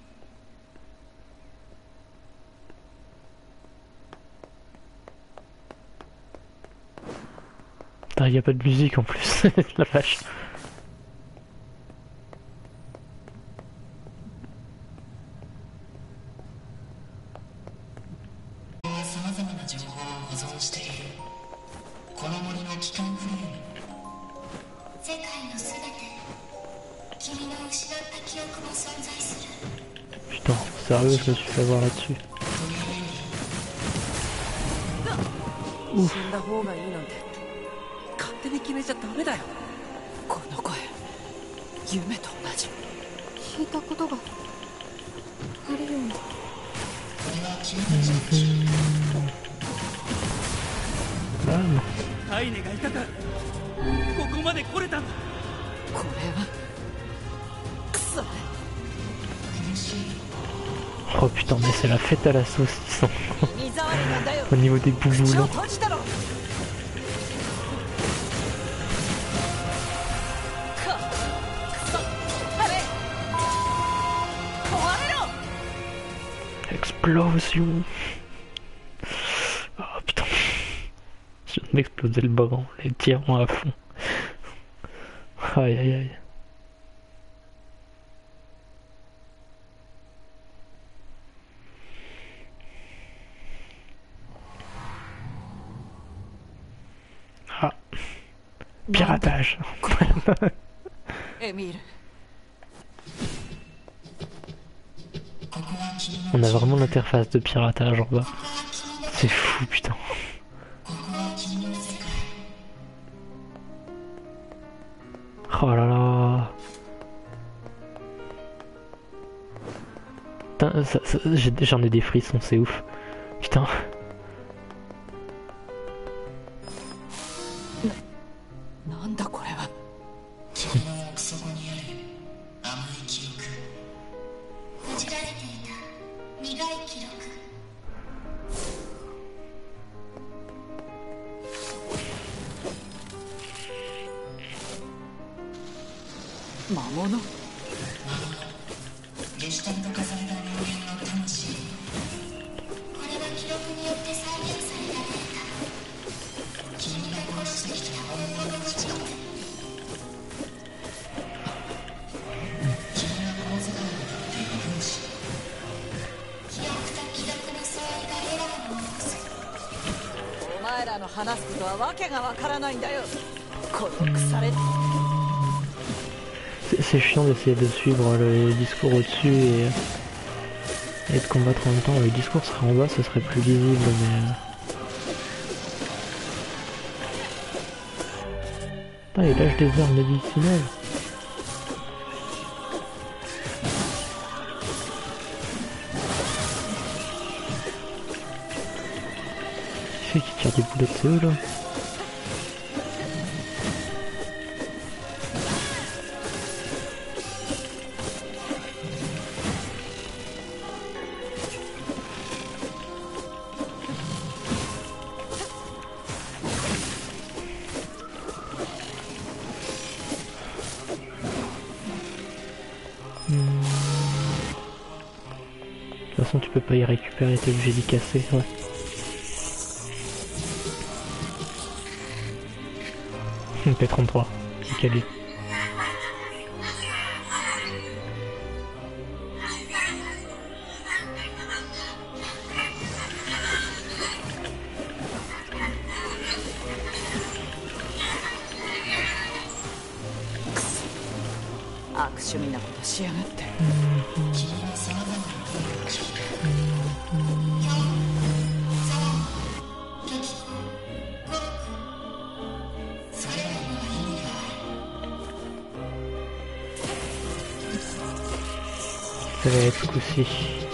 Il n'y a pas de musique en plus, la vache. この森の機関フレーム。世界のすべて、君の失った記憶も存在する。 Putain, sérieux, je me suis fait avoir là-dessus. Ouf. 勝手に決めちゃダメだよ。 この声、夢と同じ。 聞いたことがあるような。 これは君たちの記憶。 タイネがいたからここまで来れたんだ。 これはクソ。 Oh putain, mais c'est la fête à la saucisson. Au niveau des bouboulons. Explosion. Oh putain. Je viens de m'exploser le bras, les tirant à fond. Aïe aïe aïe. Ah. Piratage. On a vraiment l'interface de piratage en bas. C'est fou, putain. Oh là là. Putain, ça, ça, j'en ai des frissons, c'est ouf. Putain. 前らの話すことはわけがわからないんだよ。この腐れ。 C'est chiant d'essayer de suivre le discours au-dessus et, et de combattre en même temps. Le discours serait en bas, ce serait plus lisible, mais... Putain, il lâche des herbes médicinales. Qui c'est qui tire des boulettes, c'est eux là? De toute façon tu peux pas y récupérer, t'es obligé d'y casser, ouais. P trente-trois, c'est calé. Ça va être ce coup-ci.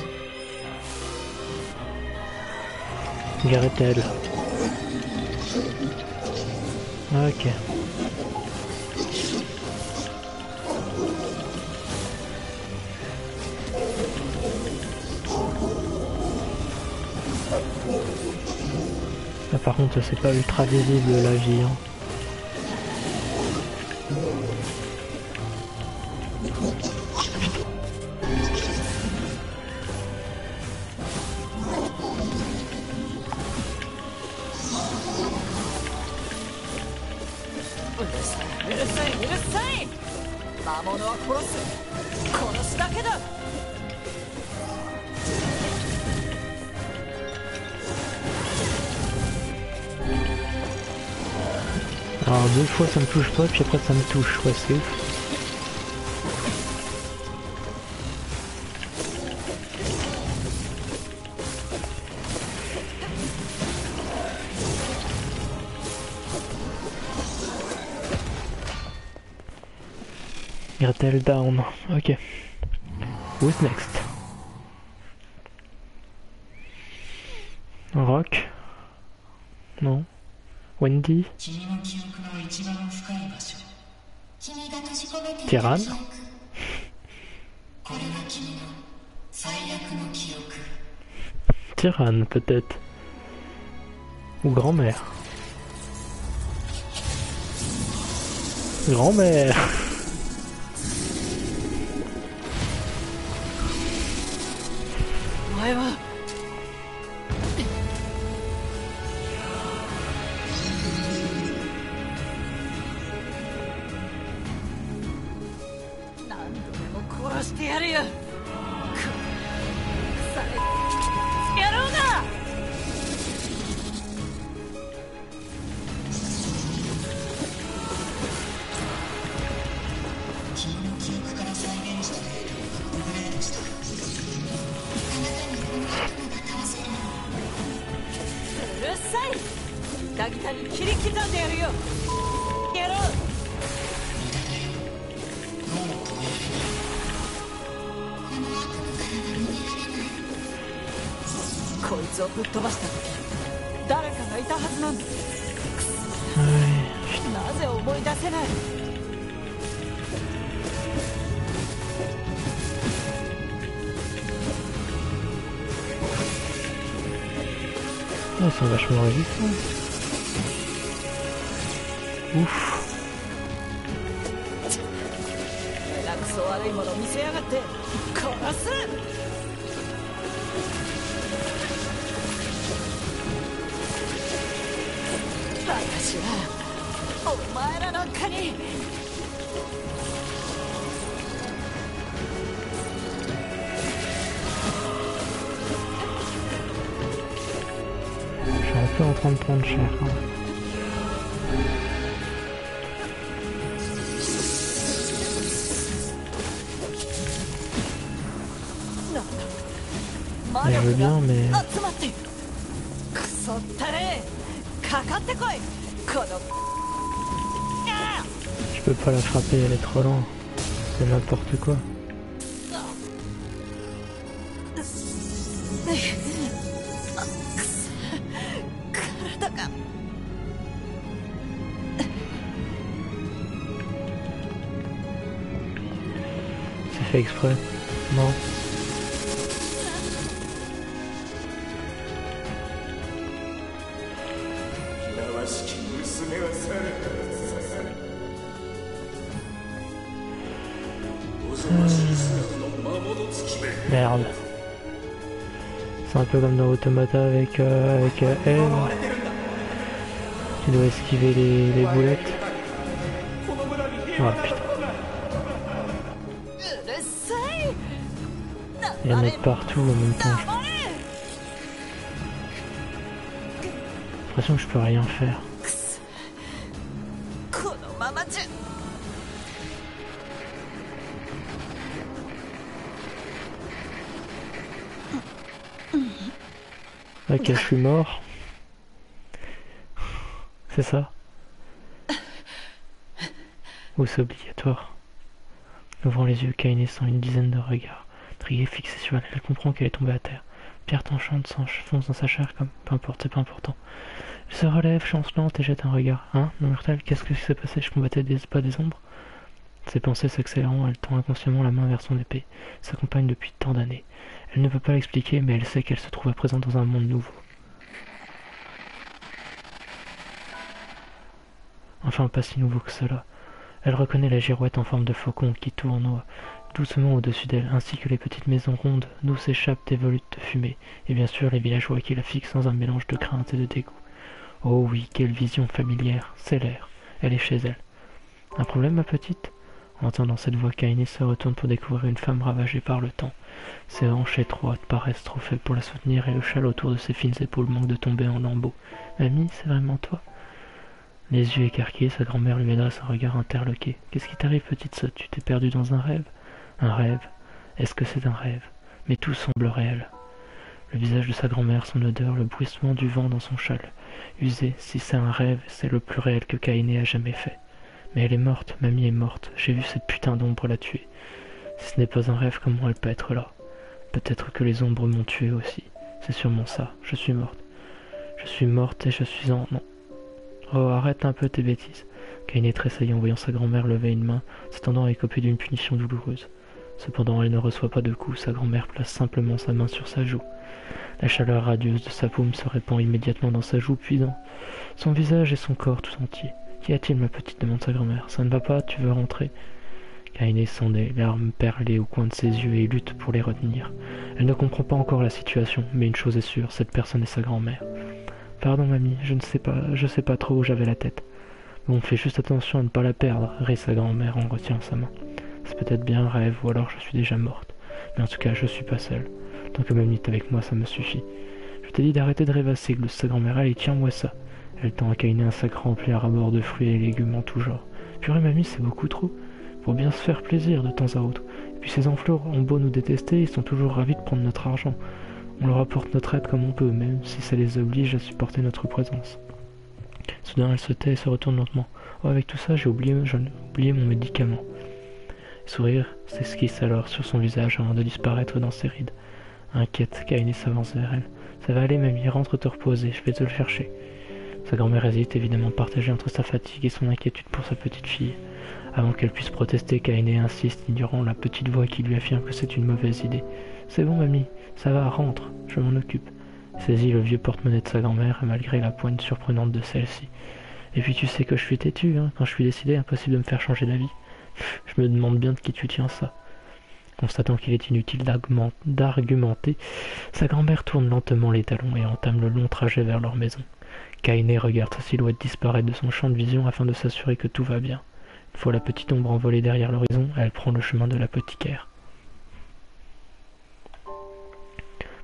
Gareth-elle. Ok. Là, par contre, c'est pas ultra visible la vie. Hein. Alors deux fois ça me touche pas, puis après ça me touche, ouais c'est ouf. Gretel down, ok. Who's next? Rock? Non. Wendy? Tyrann? Tyrann peut-être. Ou grand-mère. Grand-mère. Ouais, ouais. Oh, ils sont vachement résistants. Ouf. peu en train de prendre cher. Hein. Je veux bien, mais... Je peux pas la frapper, elle est trop lente. C'est n'importe quoi. C'est fait exprès. Non. Merde. C'est un peu comme dans Automata avec, euh, avec euh, Eve. Tu dois esquiver les, les boulettes. Oh putain. Il y en a partout en même temps. J'ai l'impression que je peux rien faire. Ok, je suis mort. C'est ça. Ou c'est obligatoire. Ouvrant les yeux, Kaine sent une dizaine de regards. Triée fixée sur elle, elle comprend qu'elle est tombée à terre. Pierre tanchante s'enfonce dans sa chair comme... Peu importe, c'est pas important. Elle se relève, chancelante et jette un regard. Hein, non mortel, qu'est-ce qui s'est passé? Je combattais des pas des ombres. Ses pensées s'accélérant, elle tend inconsciemment la main vers son épée, sa compagne depuis tant d'années. Elle ne peut pas l'expliquer, mais elle sait qu'elle se trouve à présent dans un monde nouveau. Enfin, pas si nouveau que cela. Elle reconnaît la girouette en forme de faucon qui tourne doucement au-dessus d'elle, ainsi que les petites maisons rondes d'où s'échappent des volutes de fumée, et bien sûr les villageois qui la fixent dans un mélange de crainte et de dégoût. Oh oui, quelle vision familière, c'est l'air, elle est chez elle. Un problème, ma petite? En entendant cette voix, Kaine se retourne pour découvrir une femme ravagée par le temps. Ses hanches étroites paraissent trop faibles pour la soutenir et le châle autour de ses fines épaules manque de tomber en lambeaux. « Mamie, c'est vraiment toi ?» Les yeux écarquillés, sa grand-mère lui adresse un regard interloqué. « Qu'est-ce qui t'arrive, petite sotte? Tu t'es perdue dans un rêve ?»« Un rêve? Est-ce que c'est un rêve ?» Mais tout semble réel. Le visage de sa grand-mère, son odeur, le bruissement du vent dans son châle. Usé, si c'est un rêve, c'est le plus réel que Kaine a jamais fait. Mais elle est morte, mamie est morte, j'ai vu cette putain d'ombre la tuer. Si ce n'est pas un rêve, comment elle peut être là? Peut-être que les ombres m'ont tué aussi. C'est sûrement ça, je suis morte. Je suis morte et je suis en... Non. Oh, arrête un peu tes bêtises. Kaine tressaillit en voyant sa grand-mère lever une main, s'attendant à écoper d'une punition douloureuse. Cependant, elle ne reçoit pas de coup, sa grand-mère place simplement sa main sur sa joue. La chaleur radieuse de sa paume se répand immédiatement dans sa joue, puis dans son visage et son corps tout entier. « Qu'y a-t-il, ma petite ?» demande sa grand-mère. « Ça ne va pas, tu veux rentrer ?» Kaine sent des larmes perler au coin de ses yeux et lutte pour les retenir. Elle ne comprend pas encore la situation, mais une chose est sûre, cette personne est sa grand-mère. « Pardon, mamie, je ne sais pas, je sais pas trop où j'avais la tête. »« Bon, fais juste attention à ne pas la perdre, » rit sa grand-mère en retirant sa main. « C'est peut-être bien un rêve, ou alors je suis déjà morte. Mais en tout cas, je suis pas seule. Tant que mamie est avec moi, ça me suffit. Je t'ai dit d'arrêter de rêvasser, glousse sa grand-mère. Allez, tiens-moi ça. » Elle tend à Kaine un sac rempli à rabord de fruits et légumes en tout genre. « Purée, mamie, c'est beaucoup trop. Faut bien se faire plaisir de temps à autre. Et puis ces enflures ont beau nous détester, ils sont toujours ravis de prendre notre argent. On leur apporte notre aide comme on peut, même si ça les oblige à supporter notre présence. » Soudain, elle se tait et se retourne lentement. « Oh, avec tout ça, j'ai oublié, j'ai oublié mon médicament. » Sourire s'esquisse alors sur son visage avant de disparaître dans ses rides. Inquiète, Kaine s'avance vers elle. « Ça va aller, mamie, rentre te reposer, je vais te le chercher. » Sa grand-mère hésite, évidemment partagée entre sa fatigue et son inquiétude pour sa petite fille. Avant qu'elle puisse protester, Kaine insiste, ignorant la petite voix qui lui affirme que c'est une mauvaise idée. « C'est bon, mamie, ça va, rentre, je m'en occupe. » Saisit le vieux porte-monnaie de sa grand-mère, malgré la pointe surprenante de celle-ci. « Et puis tu sais que je suis têtu, hein, quand je suis décidé, impossible de me faire changer d'avis. Je me demande bien de qui tu tiens ça. » Constatant qu'il est inutile d'argumenter, sa grand-mère tourne lentement les talons et entame le long trajet vers leur maison. Kaine regarde sa silhouette disparaître de son champ de vision afin de s'assurer que tout va bien. Une fois la petite ombre envolée derrière l'horizon, elle prend le chemin de l'apothicaire.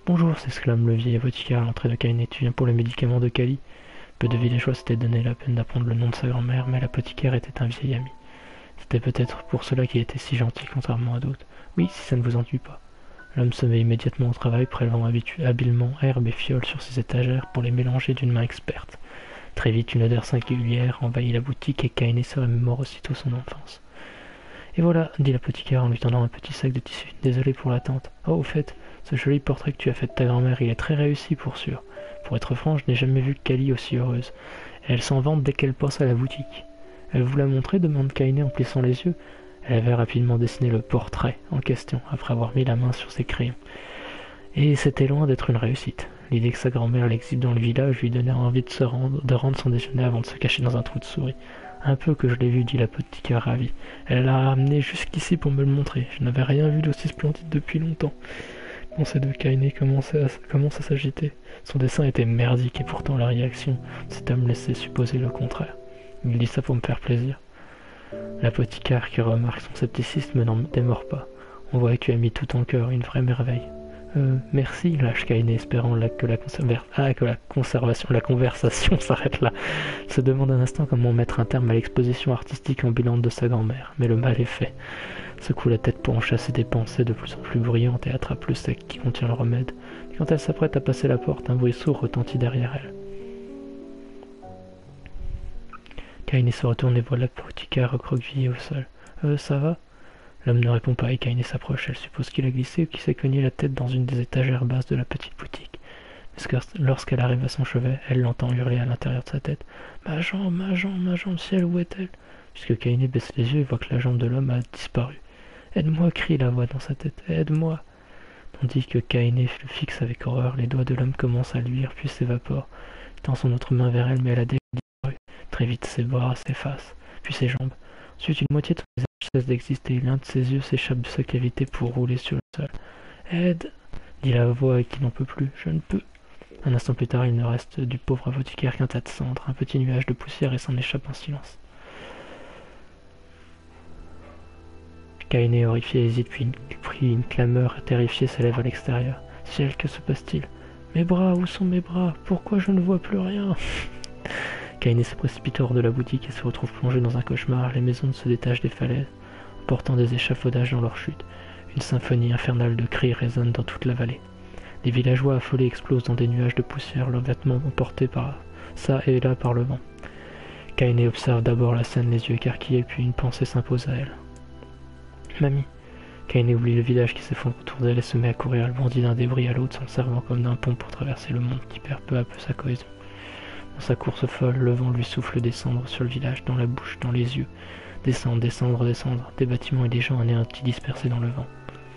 Bonjour, s'exclame le vieil apothicaire à l'entrée de Kaine. Tu viens pour les médicaments de Kali? Peu de villageois s'étaient donné la peine d'apprendre le nom de sa grand-mère, mais l'apothicaire était un vieil ami. C'était peut-être pour cela qu'il était si gentil, contrairement à d'autres. Oui, si ça ne vous ennuie pas. L'homme se met immédiatement au travail, prélevant habilement herbes et fioles sur ses étagères pour les mélanger d'une main experte. Très vite, une odeur singulière envahit la boutique et Kaine se remémore aussitôt son enfance. Et voilà, dit l'apothicaire en lui tendant un petit sac de tissu. Désolé pour l'attente. Oh, au fait, ce joli portrait que tu as fait de ta grand-mère, il est très réussi pour sûr. Pour être franc, je n'ai jamais vu Kali aussi heureuse. Elle s'en vante dès qu'elle pense à la boutique. Elle vous l'a montré, demande Kaine en plissant les yeux. Elle avait rapidement dessiné le portrait en question, après avoir mis la main sur ses crayons. Et c'était loin d'être une réussite. L'idée que sa grand-mère l'exhibe dans le village lui donnait envie de se rendre, de rendre son déjeuner avant de se cacher dans un trou de souris. Un peu que je l'ai vu, dit l'apothicaire ravi. Elle l'a ramené jusqu'ici pour me le montrer. Je n'avais rien vu d'aussi splendide depuis longtemps. Pensée de Kaine commençait à, commence à s'agiter. Son dessin était merdique et pourtant la réaction de cet homme laissait supposer le contraire. Il dit ça pour me faire plaisir. L'apothicaire qui remarque son scepticisme n'en démord pas. On voit que tu as mis tout ton cœur, une vraie merveille. Euh, merci, lâche Kaine, espérant la, que, la ah, que la conservation, la conversation s'arrête là. Il se demande un instant comment mettre un terme à l'exposition artistique ambulante de sa grand-mère, mais le mal est fait. Secoue la tête pour en chasser des pensées de plus en plus bruyantes et attrape le sac qui contient le remède. Et quand elle s'apprête à passer la porte, un bruit sourd retentit derrière elle. Kaine se retourne et voit l'apothicaire recroquevillé au sol. Euh, ça va? L'homme ne répond pas et Kaine s'approche. Elle suppose qu'il a glissé ou qu'il s'est cogné la tête dans une des étagères basses de la petite boutique. Mais lorsqu'elle arrive à son chevet, elle l'entend hurler à l'intérieur de sa tête. « Ma jambe, ma jambe, ma jambe, ciel, où est-elle » Puisque Kaine baisse les yeux et voit que la jambe de l'homme a disparu. « Aide-moi » crie la voix dans sa tête. « Aide-moi » Tandis que Kaine le fixe avec horreur, les doigts de l'homme commencent à luire puis s'évaporent. Il tend son autre main vers elle, mais elle a déjà disparu. Très vite, ses bras s'effacent, puis ses jambes. Ensuite, une moitié de son visage cesse d'exister. L'un de ses yeux s'échappe de sa cavité pour rouler sur le sol. « Aide » dit la voix qui n'en peut plus. « Je ne peux. » Un instant plus tard, il ne reste du pauvre apothicaire qu'un tas de cendres, un petit nuage de poussière et s'en échappe en silence. Kaine, horrifié, hésite, puis une, puis une clameur terrifiée s'élève à l'extérieur. Ciel, que se passe-t-il? Mes bras, où sont mes bras? Pourquoi je ne vois plus rien? Kaine se précipite hors de la boutique et se retrouve plongé dans un cauchemar. Les maisons se détachent des falaises, portant des échafaudages dans leur chute. Une symphonie infernale de cris résonne dans toute la vallée. Les villageois affolés explosent dans des nuages de poussière, leurs vêtements emportés par ça et là par le vent. Kaine observe d'abord la scène, les yeux écarquillés, puis une pensée s'impose à elle. Mamie. Kaine oublie le village qui s'effondre autour d'elle et se met à courir. Elle bondit d'un débris à l'autre, s'en servant comme d'un pont pour traverser le monde qui perd peu à peu sa cohésion. Dans sa course folle, le vent lui souffle des cendres sur le village, dans la bouche, dans les yeux. Descendre, descendre, descendre. Des bâtiments et des gens anéantis dispersés dans le vent.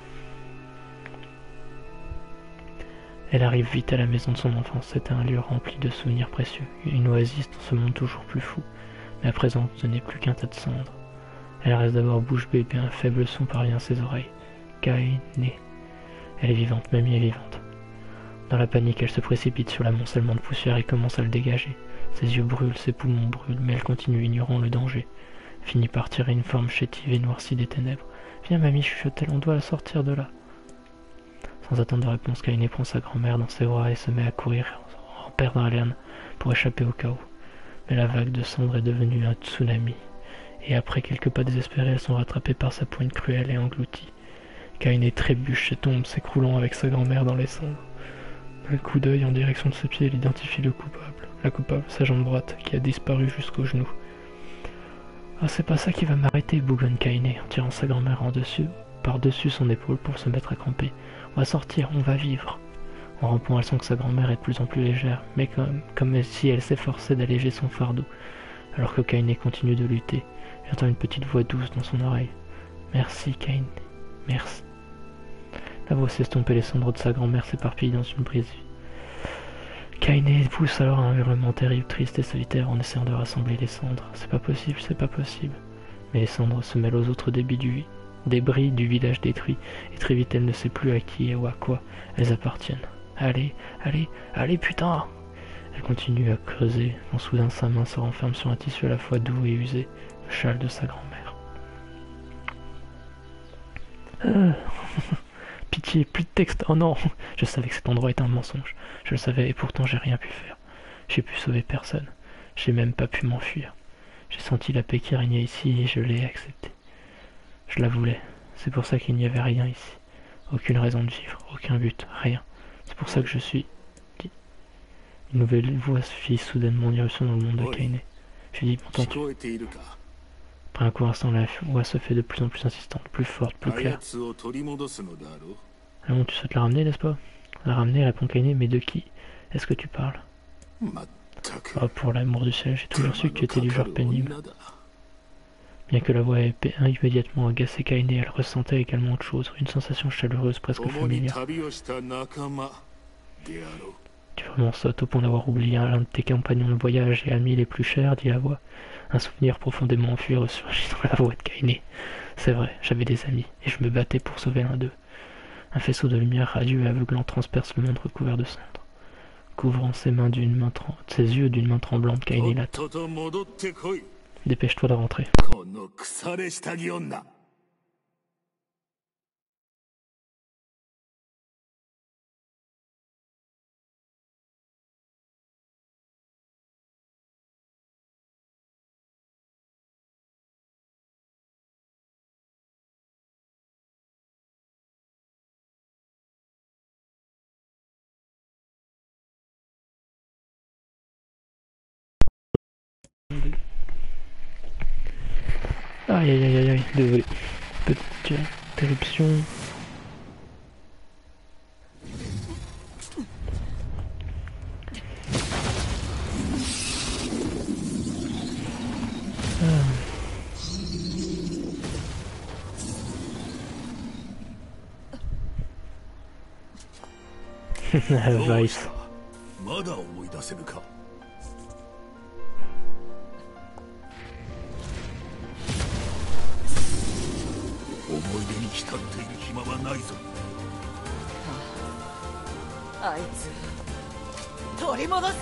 Elle arrive vite à la maison de son enfance. C'était un lieu rempli de souvenirs précieux. Une oasis dans ce monde toujours plus fou. Mais à présent, ce n'est plus qu'un tas de cendres. Elle reste d'abord bouche bée, puis un faible son parvient à ses oreilles. Kaine. Elle est vivante, mamie est vivante. Dans la panique, elle se précipite sur l'amoncellement de poussière et commence à le dégager. Ses yeux brûlent, ses poumons brûlent, mais elle continue, ignorant le danger. Finit par tirer une forme chétive et noircie des ténèbres. « Viens, mamie, chuchote-t-elle, on doit la sortir de là. » Sans attendre de réponse, Kaine prend sa grand-mère dans ses bras et se met à courir en perdant haleine pour échapper au chaos. Mais la vague de cendres est devenue un tsunami. Et après quelques pas désespérés, elles sont rattrapées par sa poigne cruelle et englouties. Kaine trébuche et tombe, s'écroulant avec sa grand-mère dans les cendres. Un coup d'œil en direction de ses pieds, elle identifie le coupable. La coupable, sa jambe droite, qui a disparu jusqu'au genou. « Ah, c'est pas ça qui va m'arrêter, bougonne Kaine, en tirant sa grand-mère en dessus, par-dessus son épaule pour se mettre à camper. On va sortir, on va vivre. » En rampant, elle sent que sa grand-mère est de plus en plus légère, mais comme, comme si elle s'efforçait d'alléger son fardeau. Alors que Kaine continue de lutter, elle entend une petite voix douce dans son oreille. « Merci, Kaine, merci. » La voix s'estompe et les cendres de sa grand-mère s'éparpillent dans une brise. Kaine pousse alors un hurlement terrible, triste et solitaire en essayant de rassembler les cendres. C'est pas possible, c'est pas possible. Mais les cendres se mêlent aux autres débris du, débris du village détruit, et très vite elle ne sait plus à qui ou à quoi elles appartiennent. Allez, allez, allez putain! Elle continue à creuser, quand soudain sa main se renferme sur un tissu à la fois doux et usé, le châle de sa grand-mère. Euh. pitié, plus de texte. Oh non. Je savais que cet endroit était un mensonge. Je le savais et pourtant j'ai rien pu faire. J'ai pu sauver personne. J'ai même pas pu m'enfuir. J'ai senti la paix qui régnait ici et je l'ai acceptée. Je la voulais. C'est pour ça qu'il n'y avait rien ici. Aucune raison de vivre, aucun but, rien. C'est pour ça que je suis... Une nouvelle voix fit soudainement irruption dans le monde de Kaine. Je lui dis, m'entends-tu? Après un court instant, la voix se fait de plus en plus insistante, plus forte, plus claire. Allons, tu souhaites la ramener, n'est-ce pas? La ramener, répond Kaine, mais de qui est-ce que tu parles? Oh, pour l'amour du ciel, j'ai toujours su que tu étais du genre pénible. Bien que la voix ait immédiatement agacé Kaine, elle ressentait également autre chose, une sensation chaleureuse, presque familière. Tu vraiment sautes au point d'avoir oublié l'un de tes compagnons de voyage et amis les plus chers, dit la voix. Un souvenir profondément enfui ressurgit dans la voix de Kaine. C'est vrai, j'avais des amis, et je me battais pour sauver l'un d'eux. Un faisceau de lumière radieux et aveuglant transperce le monde recouvert de cendres. Couvrant ses mains d'une main trem... ses yeux d'une main tremblante, Kaine l'attend. Dépêche-toi de rentrer. Aïe aïe aïe aïe, désolé. Petite interruption. Ah. Vice. まだ思い出せぬか。思い出に浸っている暇はないぞ。 あいつ取り戻す。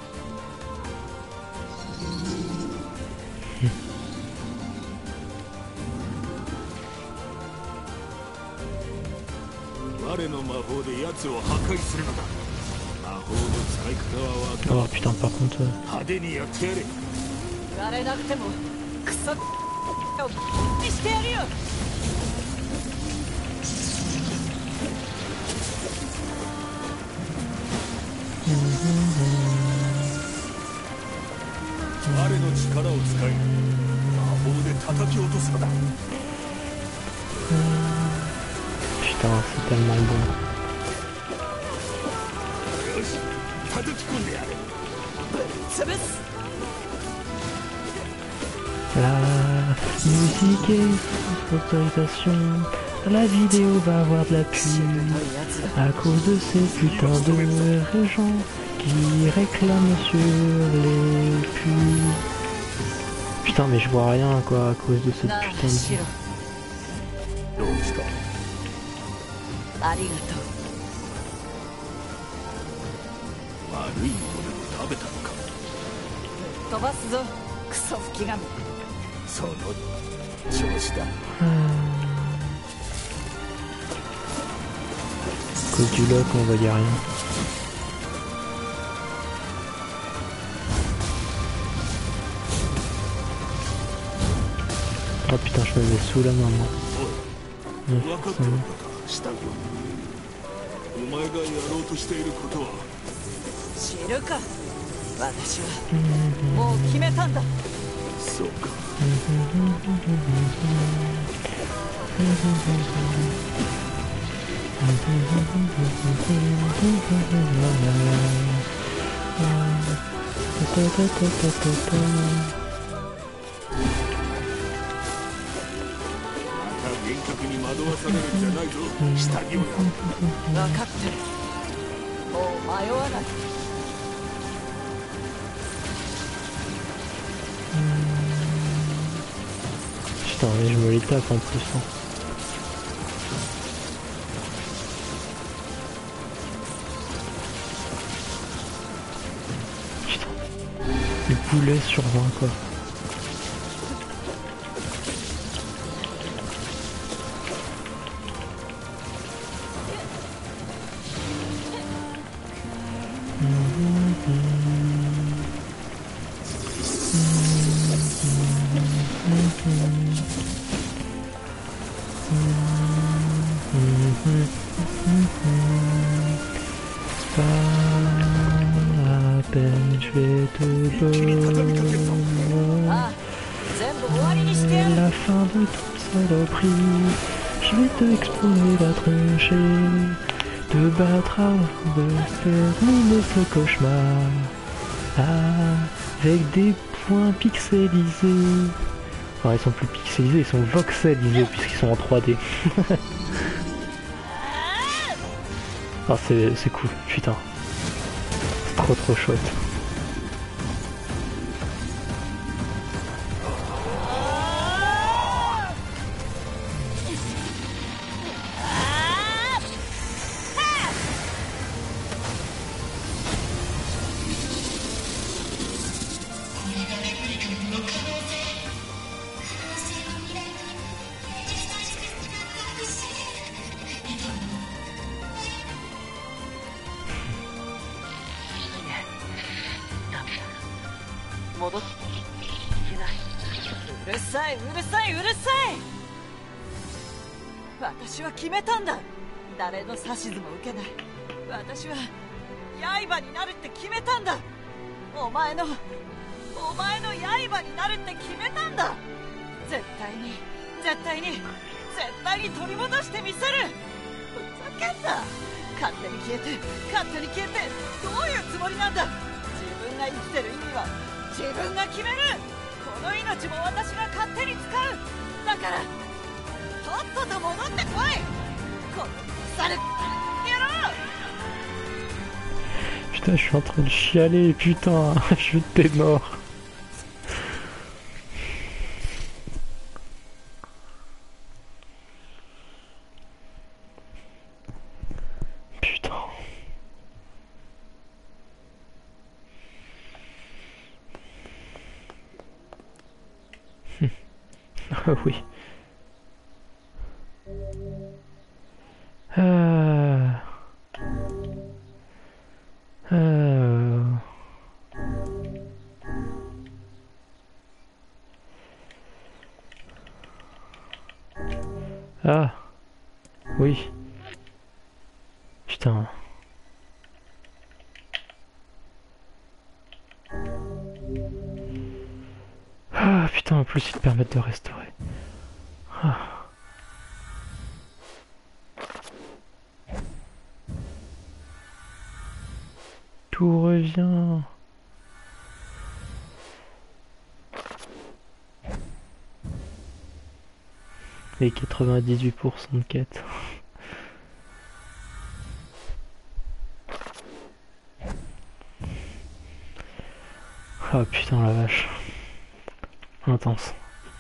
我の魔法で奴を破壊するのだ。魔法の使い方は分かる。 Oh putain, par contre. 派手にやってやれ。 言われなくてもクソをしてやるよ。 我の力を使い魔法で叩き落とすのだ。 Putain, c'est tellement bon. よし、叩き込んでやれ。 ぶっ潰す。 La musique est sous autorisation. La vidéo va avoir de la pub à cause de ces putains de gens qui réclament sur les pubs. Putain, mais je vois rien quoi à cause de cette putain de... どうした？ ありがとう。 悪いものでも食べたのか。 飛ばすぞ、クソ吹き神。 その調子だ。 À cause du lock, on va dire rien. Oh putain, je me mets sous la main, moi. Ouais, forcément. お前がやろうとしていることは知るか。私はもう決めたんだ。 そうか。 幻覚に惑わされるんじゃないぞ、下着を。 分かってる。もう迷わない。 Putain, mais je me les tape en plus. Hein. Putain. Le poulet sur vingt quoi. Pas la peine, je vais te donner la fin de toute saloperie. Je vais te exploser la tranchée, te battre avant de terminer ce cauchemar avec des points pixelisés. Enfin, ils sont plus pixelisés, ils sont voxelisés puisqu'ils sont en trois D. Ah, c'est c'est cool, putain. C'est trop trop chouette. 私は決めたんだ。誰の指図も受けない。私は刃になるって決めたんだ。お前のお前の刃になるって決めたんだ。絶対に絶対に絶対に取り戻してみせる。ふざけんな。勝手に消えて勝手に消えてどういうつもりなんだ。自分が生きてる意味は自分が決める。この命も私が勝手に使う。だからとっとと戻ってこい。この腐る野郎。 Putain, je suis en train de chialer, putain, je t'ai mort. Putain. Ah oui. Euh... Euh... Ah, oui. Putain. Ah, putain, en plus ils te permettent de restaurer. Ah. Tout revient. Et quatre-vingt-dix-huit pour cent de quête. Oh putain la vache. Intense.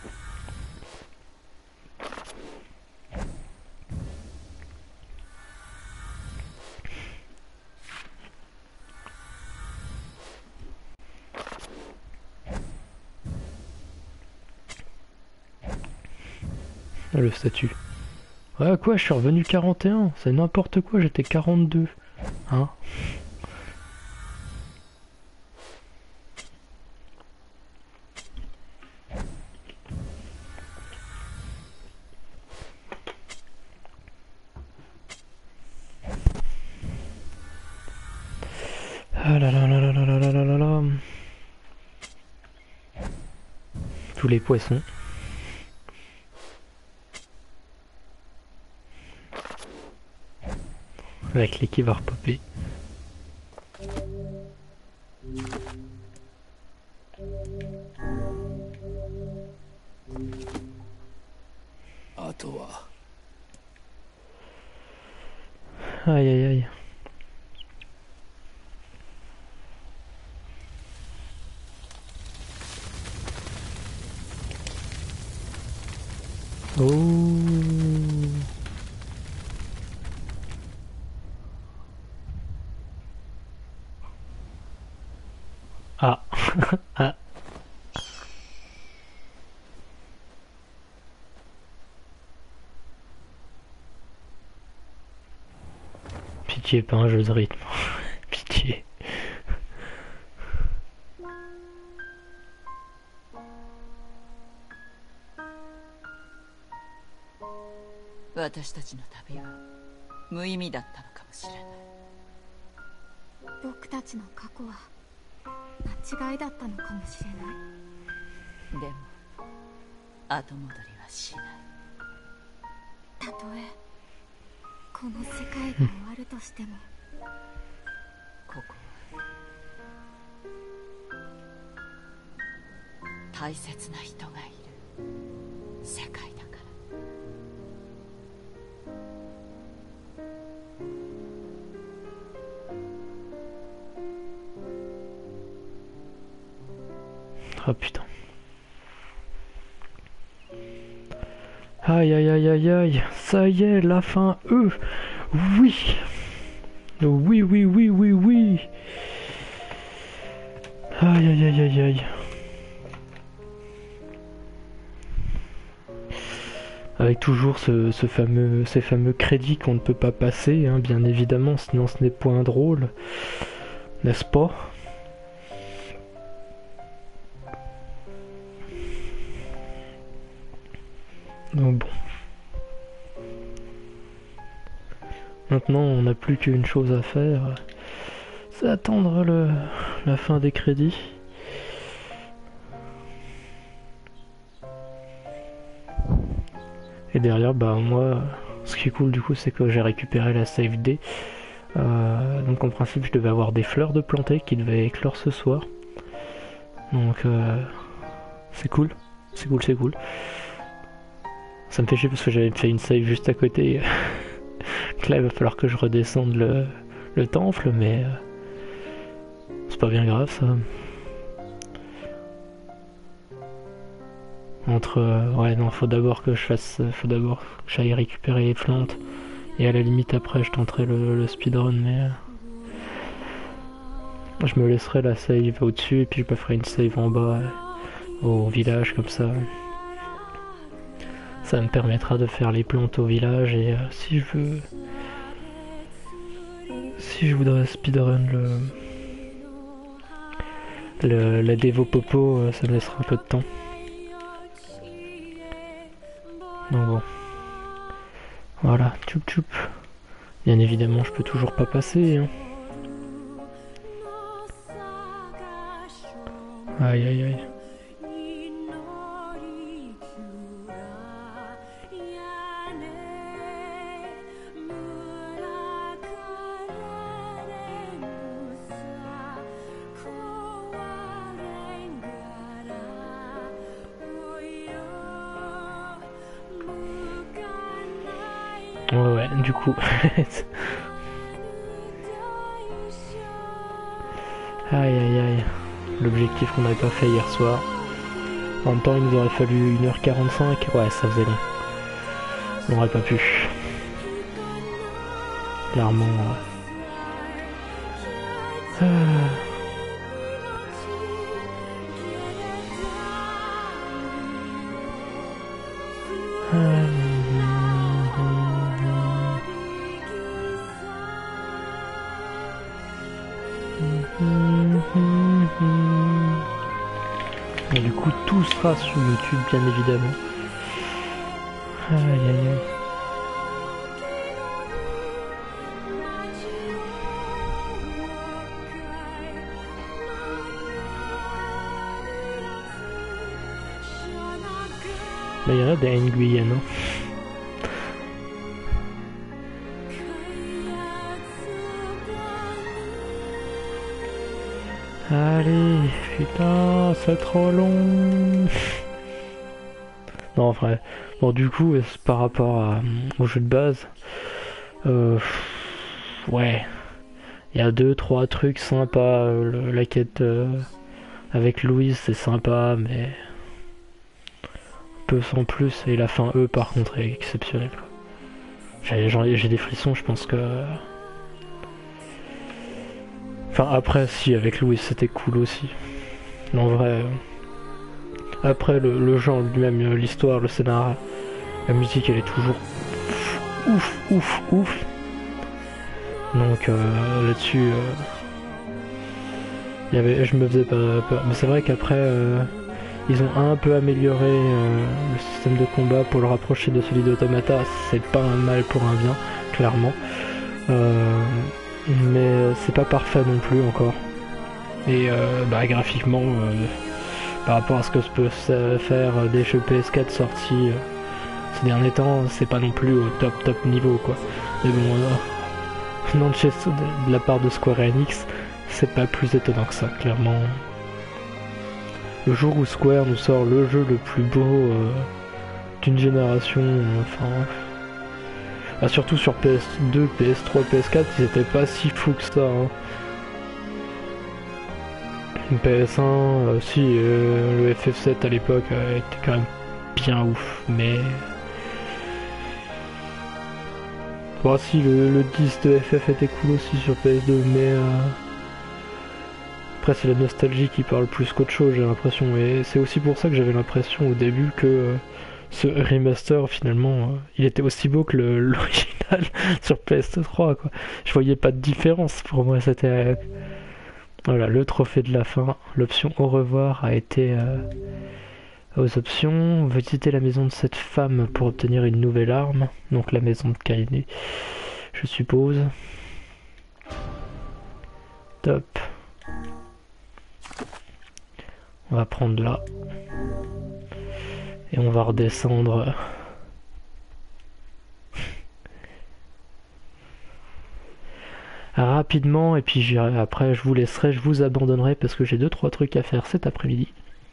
Le statut. Ouais quoi, je suis revenu quarante et un, c'est n'importe quoi, j'étais quarante-deux. Hein? Ah là là là là là là là là là là. Tous les poissons. Avec les qui va repopper. Aïe aïe aïe. Oh. Ah. Ah. Pitié, pas un jeu de rythme. Pitié. 私たちの旅は無意味だったのかもしれない。 僕たちの過去は間違いだったのかもしれない。 でも後戻りはしない。 たとえこの世界が終わるとしてもここは大切な人がいる世界だから。 Ah putain. Aïe aïe aïe aïe aïe, ça y est, la fin, eux, oui, oui oui oui oui oui. Aïe aïe aïe aïe aïe. Avec toujours ce, ce fameux, ces fameux crédits qu'on ne peut pas passer, hein, bien évidemment, sinon ce n'est point drôle, n'est-ce pas? Donc bon. Maintenant, on n'a plus qu'une chose à faire, c'est attendre le, la fin des crédits. Et derrière, bah moi, ce qui est cool du coup, c'est que j'ai récupéré la save D. Euh, donc en principe, je devais avoir des fleurs de planter qui devaient éclore ce soir. Donc euh, c'est cool, c'est cool, c'est cool. Ça me fait chier parce que j'avais fait une save juste à côté. Donc là il va falloir que je redescende le, le temple, mais euh, c'est pas bien grave ça. Entre euh, ouais non, faut d'abord que je fasse, faut d'abord que j'aille récupérer les plantes et à la limite après je tenterai le, le speedrun, mais euh, je me laisserai la save au-dessus et puis je me ferai une save en bas euh, au village comme ça. Ça me permettra de faire les plantes au village et euh, si je veux... Si je voudrais speedrun le... le la Devo Popo, euh, ça me laissera un peu de temps. Donc bon. Voilà, tchoup tchoup. Bien évidemment, je peux toujours pas passer. Hein. Aïe aïe aïe. Ouais ouais, du coup. Aïe aïe aïe. L'objectif qu'on n'avait pas fait hier soir. En même temps il nous aurait fallu une heure quarante-cinq. Ouais, ça faisait long. On n'aurait pas pu. Clairement. Euh... Euh... Et du coup tout sera sur YouTube bien évidemment. Aïe aïe aïe. Mais il y en a des Nguyen, hein. Allez, putain, c'est trop long. Non, enfin, bon, du coup, par rapport à, au jeu de base, euh, ouais, il y a deux, trois trucs sympas. Le, la quête euh, avec Louise, c'est sympa, mais peu sans plus. Et la fin E, par contre, est exceptionnelle. J'ai, j'ai des frissons, je pense que. Enfin après si avec Louis c'était cool aussi. Mais en vrai. Euh... Après le, le genre lui-même, l'histoire, le scénario, la musique elle est toujours ouf ouf ouf. Donc euh, là-dessus euh... y avait, je me faisais pas peur. Mais c'est vrai qu'après euh... Ils ont un peu amélioré euh, le système de combat pour le rapprocher de celui d'Automata. C'est pas un mal pour un bien, clairement. Euh, mais c'est pas parfait non plus encore. Et euh, bah, graphiquement, euh, par rapport à ce que se peut faire des jeux P S quatre sortis euh, ces derniers temps, c'est pas non plus au top top niveau quoi. Mais bon, euh, non de, chez, de la part de Square Enix, c'est pas plus étonnant que ça, clairement. Le jour où Square nous sort le jeu le plus beau euh, d'une génération, euh, enfin... Bah, surtout sur P S deux, P S trois, P S quatre, ils étaient pas si fous que ça. Hein. P S un, euh, si, euh, le F F sept à l'époque euh, était quand même bien ouf, mais... Bon si, le, le dix de F F était cool aussi sur P S deux, mais... Euh... Après c'est la nostalgie qui parle plus qu'autre chose, j'ai l'impression, et c'est aussi pour ça que j'avais l'impression au début que euh, ce remaster finalement, euh, il était aussi beau que l'original sur P S trois quoi. Je voyais pas de différence, pour moi c'était... Euh... Voilà, le trophée de la fin, l'option au revoir a été euh, aux options. Visiter la maison de cette femme pour obtenir une nouvelle arme, donc la maison de Kaine, je suppose. Top. On va prendre là. Et on va redescendre. Rapidement, et puis j'irai après, je vous laisserai, je vous abandonnerai parce que j'ai deux trois trucs à faire cet après-midi.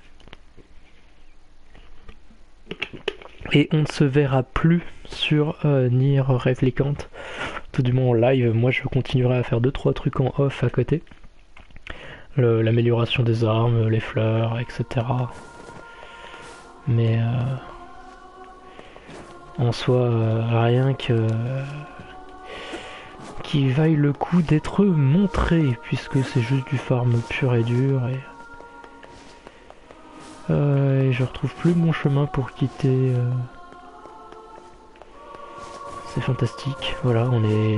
Et on ne se verra plus sur euh, Nier Replicant, tout du moins en live. Moi je continuerai à faire deux trois trucs en off à côté. L'amélioration des armes, les fleurs, et cetera. Mais euh, en soi, euh, rien que... Euh, qui vaille le coup d'être montré, puisque c'est juste du farm pur et dur, et, euh, et je retrouve plus mon chemin pour quitter. Euh... C'est fantastique, voilà, on est...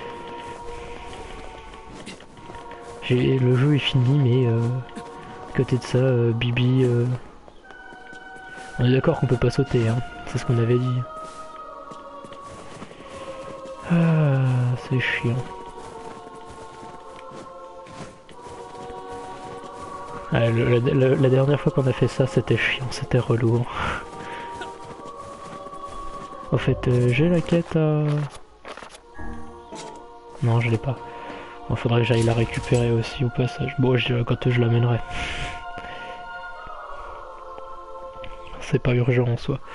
J'ai... Le jeu est fini, mais euh... à côté de ça, euh, Bibi... Euh... On est d'accord qu'on peut pas sauter, hein, c'est ce qu'on avait dit. Ah, c'est chiant. Ah, le, la, la, la dernière fois qu'on a fait ça, c'était chiant, c'était relou. En fait, euh, j'ai la quête à... Non, je l'ai pas. Il faudrait que j'aille la récupérer aussi au passage. Bon, je, quand je l'amènerai. C'est pas urgent en soi.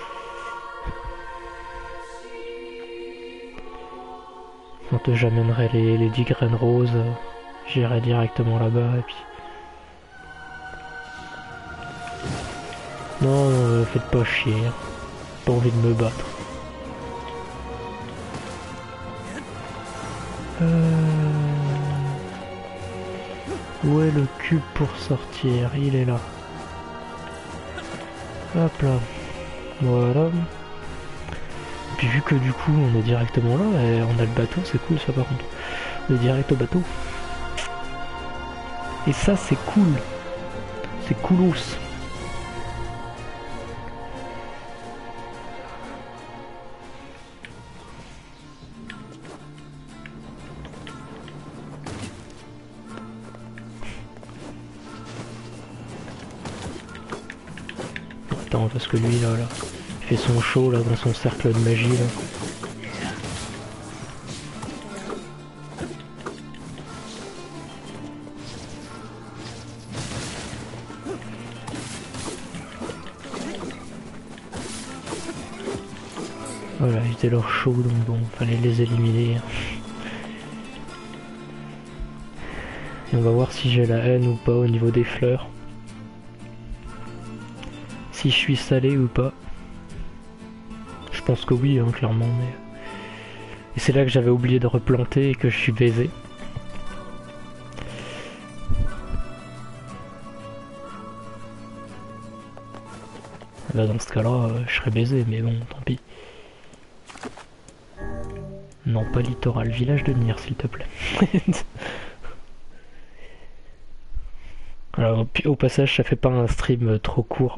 Quand j'amènerai les, les dix graines roses, euh, j'irai directement là-bas et puis... Non, non, faites pas chier, hein. Pas envie de me battre. Euh... Où est le cube pour sortir? Il est là. Hop là. Voilà. Puis vu que du coup on est directement là et on a le bateau, c'est cool ça par contre. On est direct au bateau. Et ça c'est cool. C'est coolos. Attends, parce que lui là, là, il fait son show là dans son cercle de magie là. Voilà, ils étaient leur show donc bon, fallait les éliminer. Et on va voir si j'ai la haine ou pas au niveau des fleurs. Si je suis salé ou pas. Je pense que oui, hein, clairement. Mais... Et c'est là que j'avais oublié de replanter et que je suis baisé. Là, dans ce cas-là, euh, je serais baisé, mais bon, tant pis. Non, pas littoral, village de Nier, s'il te plaît. Alors, au passage, ça fait pas un stream trop court.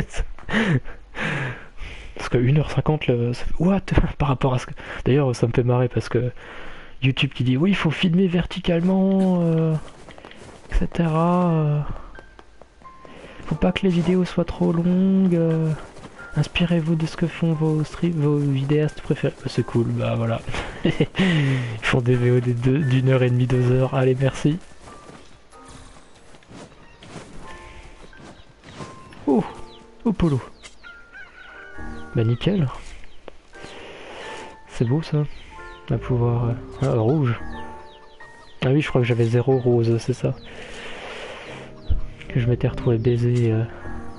Parce que une heure cinquante, le... what par rapport à ce que... D'ailleurs, ça me fait marrer parce que YouTube qui dit oui, il faut filmer verticalement, euh, et cetera. Euh... Faut pas que les vidéos soient trop longues. Euh... Inspirez-vous de ce que font vos streams, vos vidéastes préférés. Bah, c'est cool, bah voilà. Ils font des V O D d'une heure et demie, deux heures. Allez, merci. Oh, oh polo. Bah nickel. C'est beau ça. On va pouvoir... Euh... Ah, rouge. Ah oui, je crois que j'avais zéro rose, c'est ça. Que je m'étais retrouvé baisé. Euh...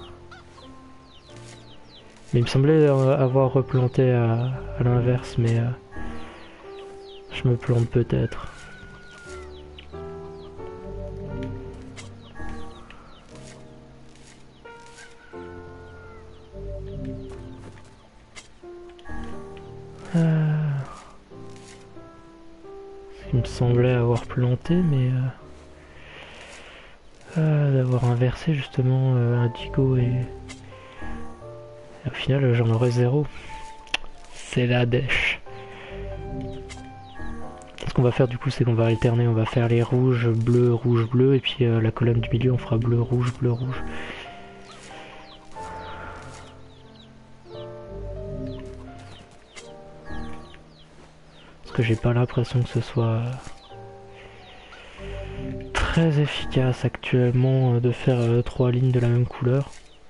Mais il me semblait avoir replanté à, à l'inverse, mais euh, je me plante peut-être. Euh... Il me semblait avoir planté, mais euh... Euh, d'avoir inversé justement euh, Indigo et... Et au final, j'en aurai zéro. C'est la dèche. Ce qu'on va faire du coup, c'est qu'on va alterner. On va faire les rouges, bleu, rouge, bleu. Et puis euh, la colonne du milieu, on fera bleu, rouge, bleu, rouge. Parce que j'ai pas l'impression que ce soit très efficace actuellement de faire euh, trois lignes de la même couleur.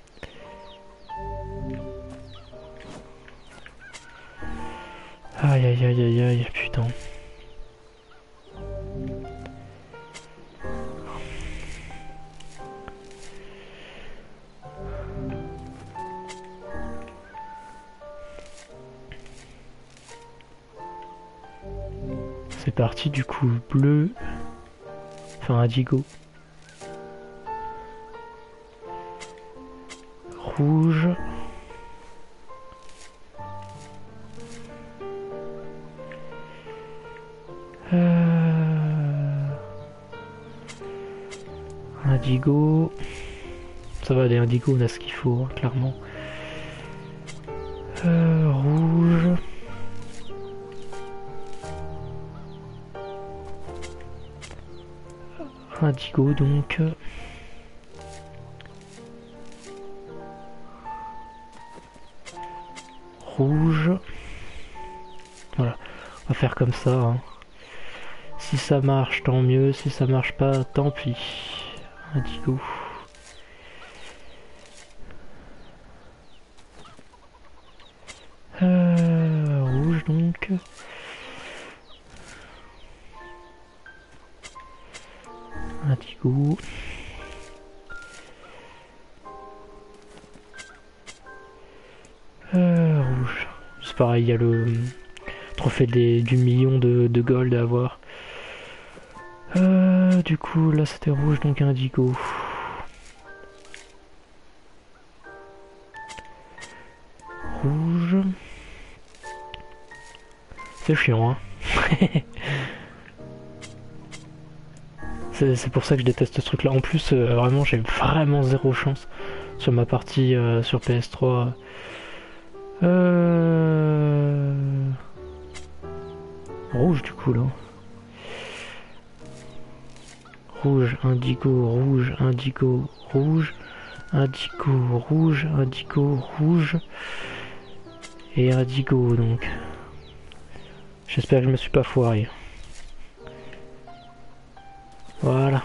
Aïe aïe aïe aïe aïe, putain. C'est parti du coup, bleu, enfin indigo, rouge, euh... indigo, ça va, les indigos on a ce qu'il faut, hein, clairement, euh, rouge, indigo donc, rouge, voilà, on va faire comme ça, hein. Si ça marche tant mieux, si ça marche pas tant pis. Indigo. Euh, rouge donc. Indigo. Euh, rouge. C'est pareil, il y a le trophée des, du million de, de gold à avoir. Euh, du coup, là c'était rouge, donc indigo. Rouge. C'est chiant, hein. C'est pour ça que je déteste ce truc là. En plus, euh, vraiment, j'ai vraiment zéro chance sur ma partie euh, sur P S trois. Euh... Rouge du coup là. Rouge, indigo, rouge, indigo, rouge, indigo, rouge, indigo, rouge et indigo donc. J'espère que je me suis pas foiré. Voilà.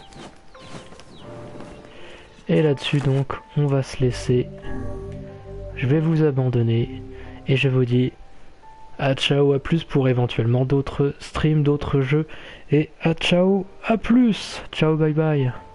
Et là-dessus donc, on va se laisser. Je vais vous abandonner et je vous dis à ciao, à plus pour éventuellement d'autres streams, d'autres jeux. Et à ciao, à plus. Ciao, bye bye.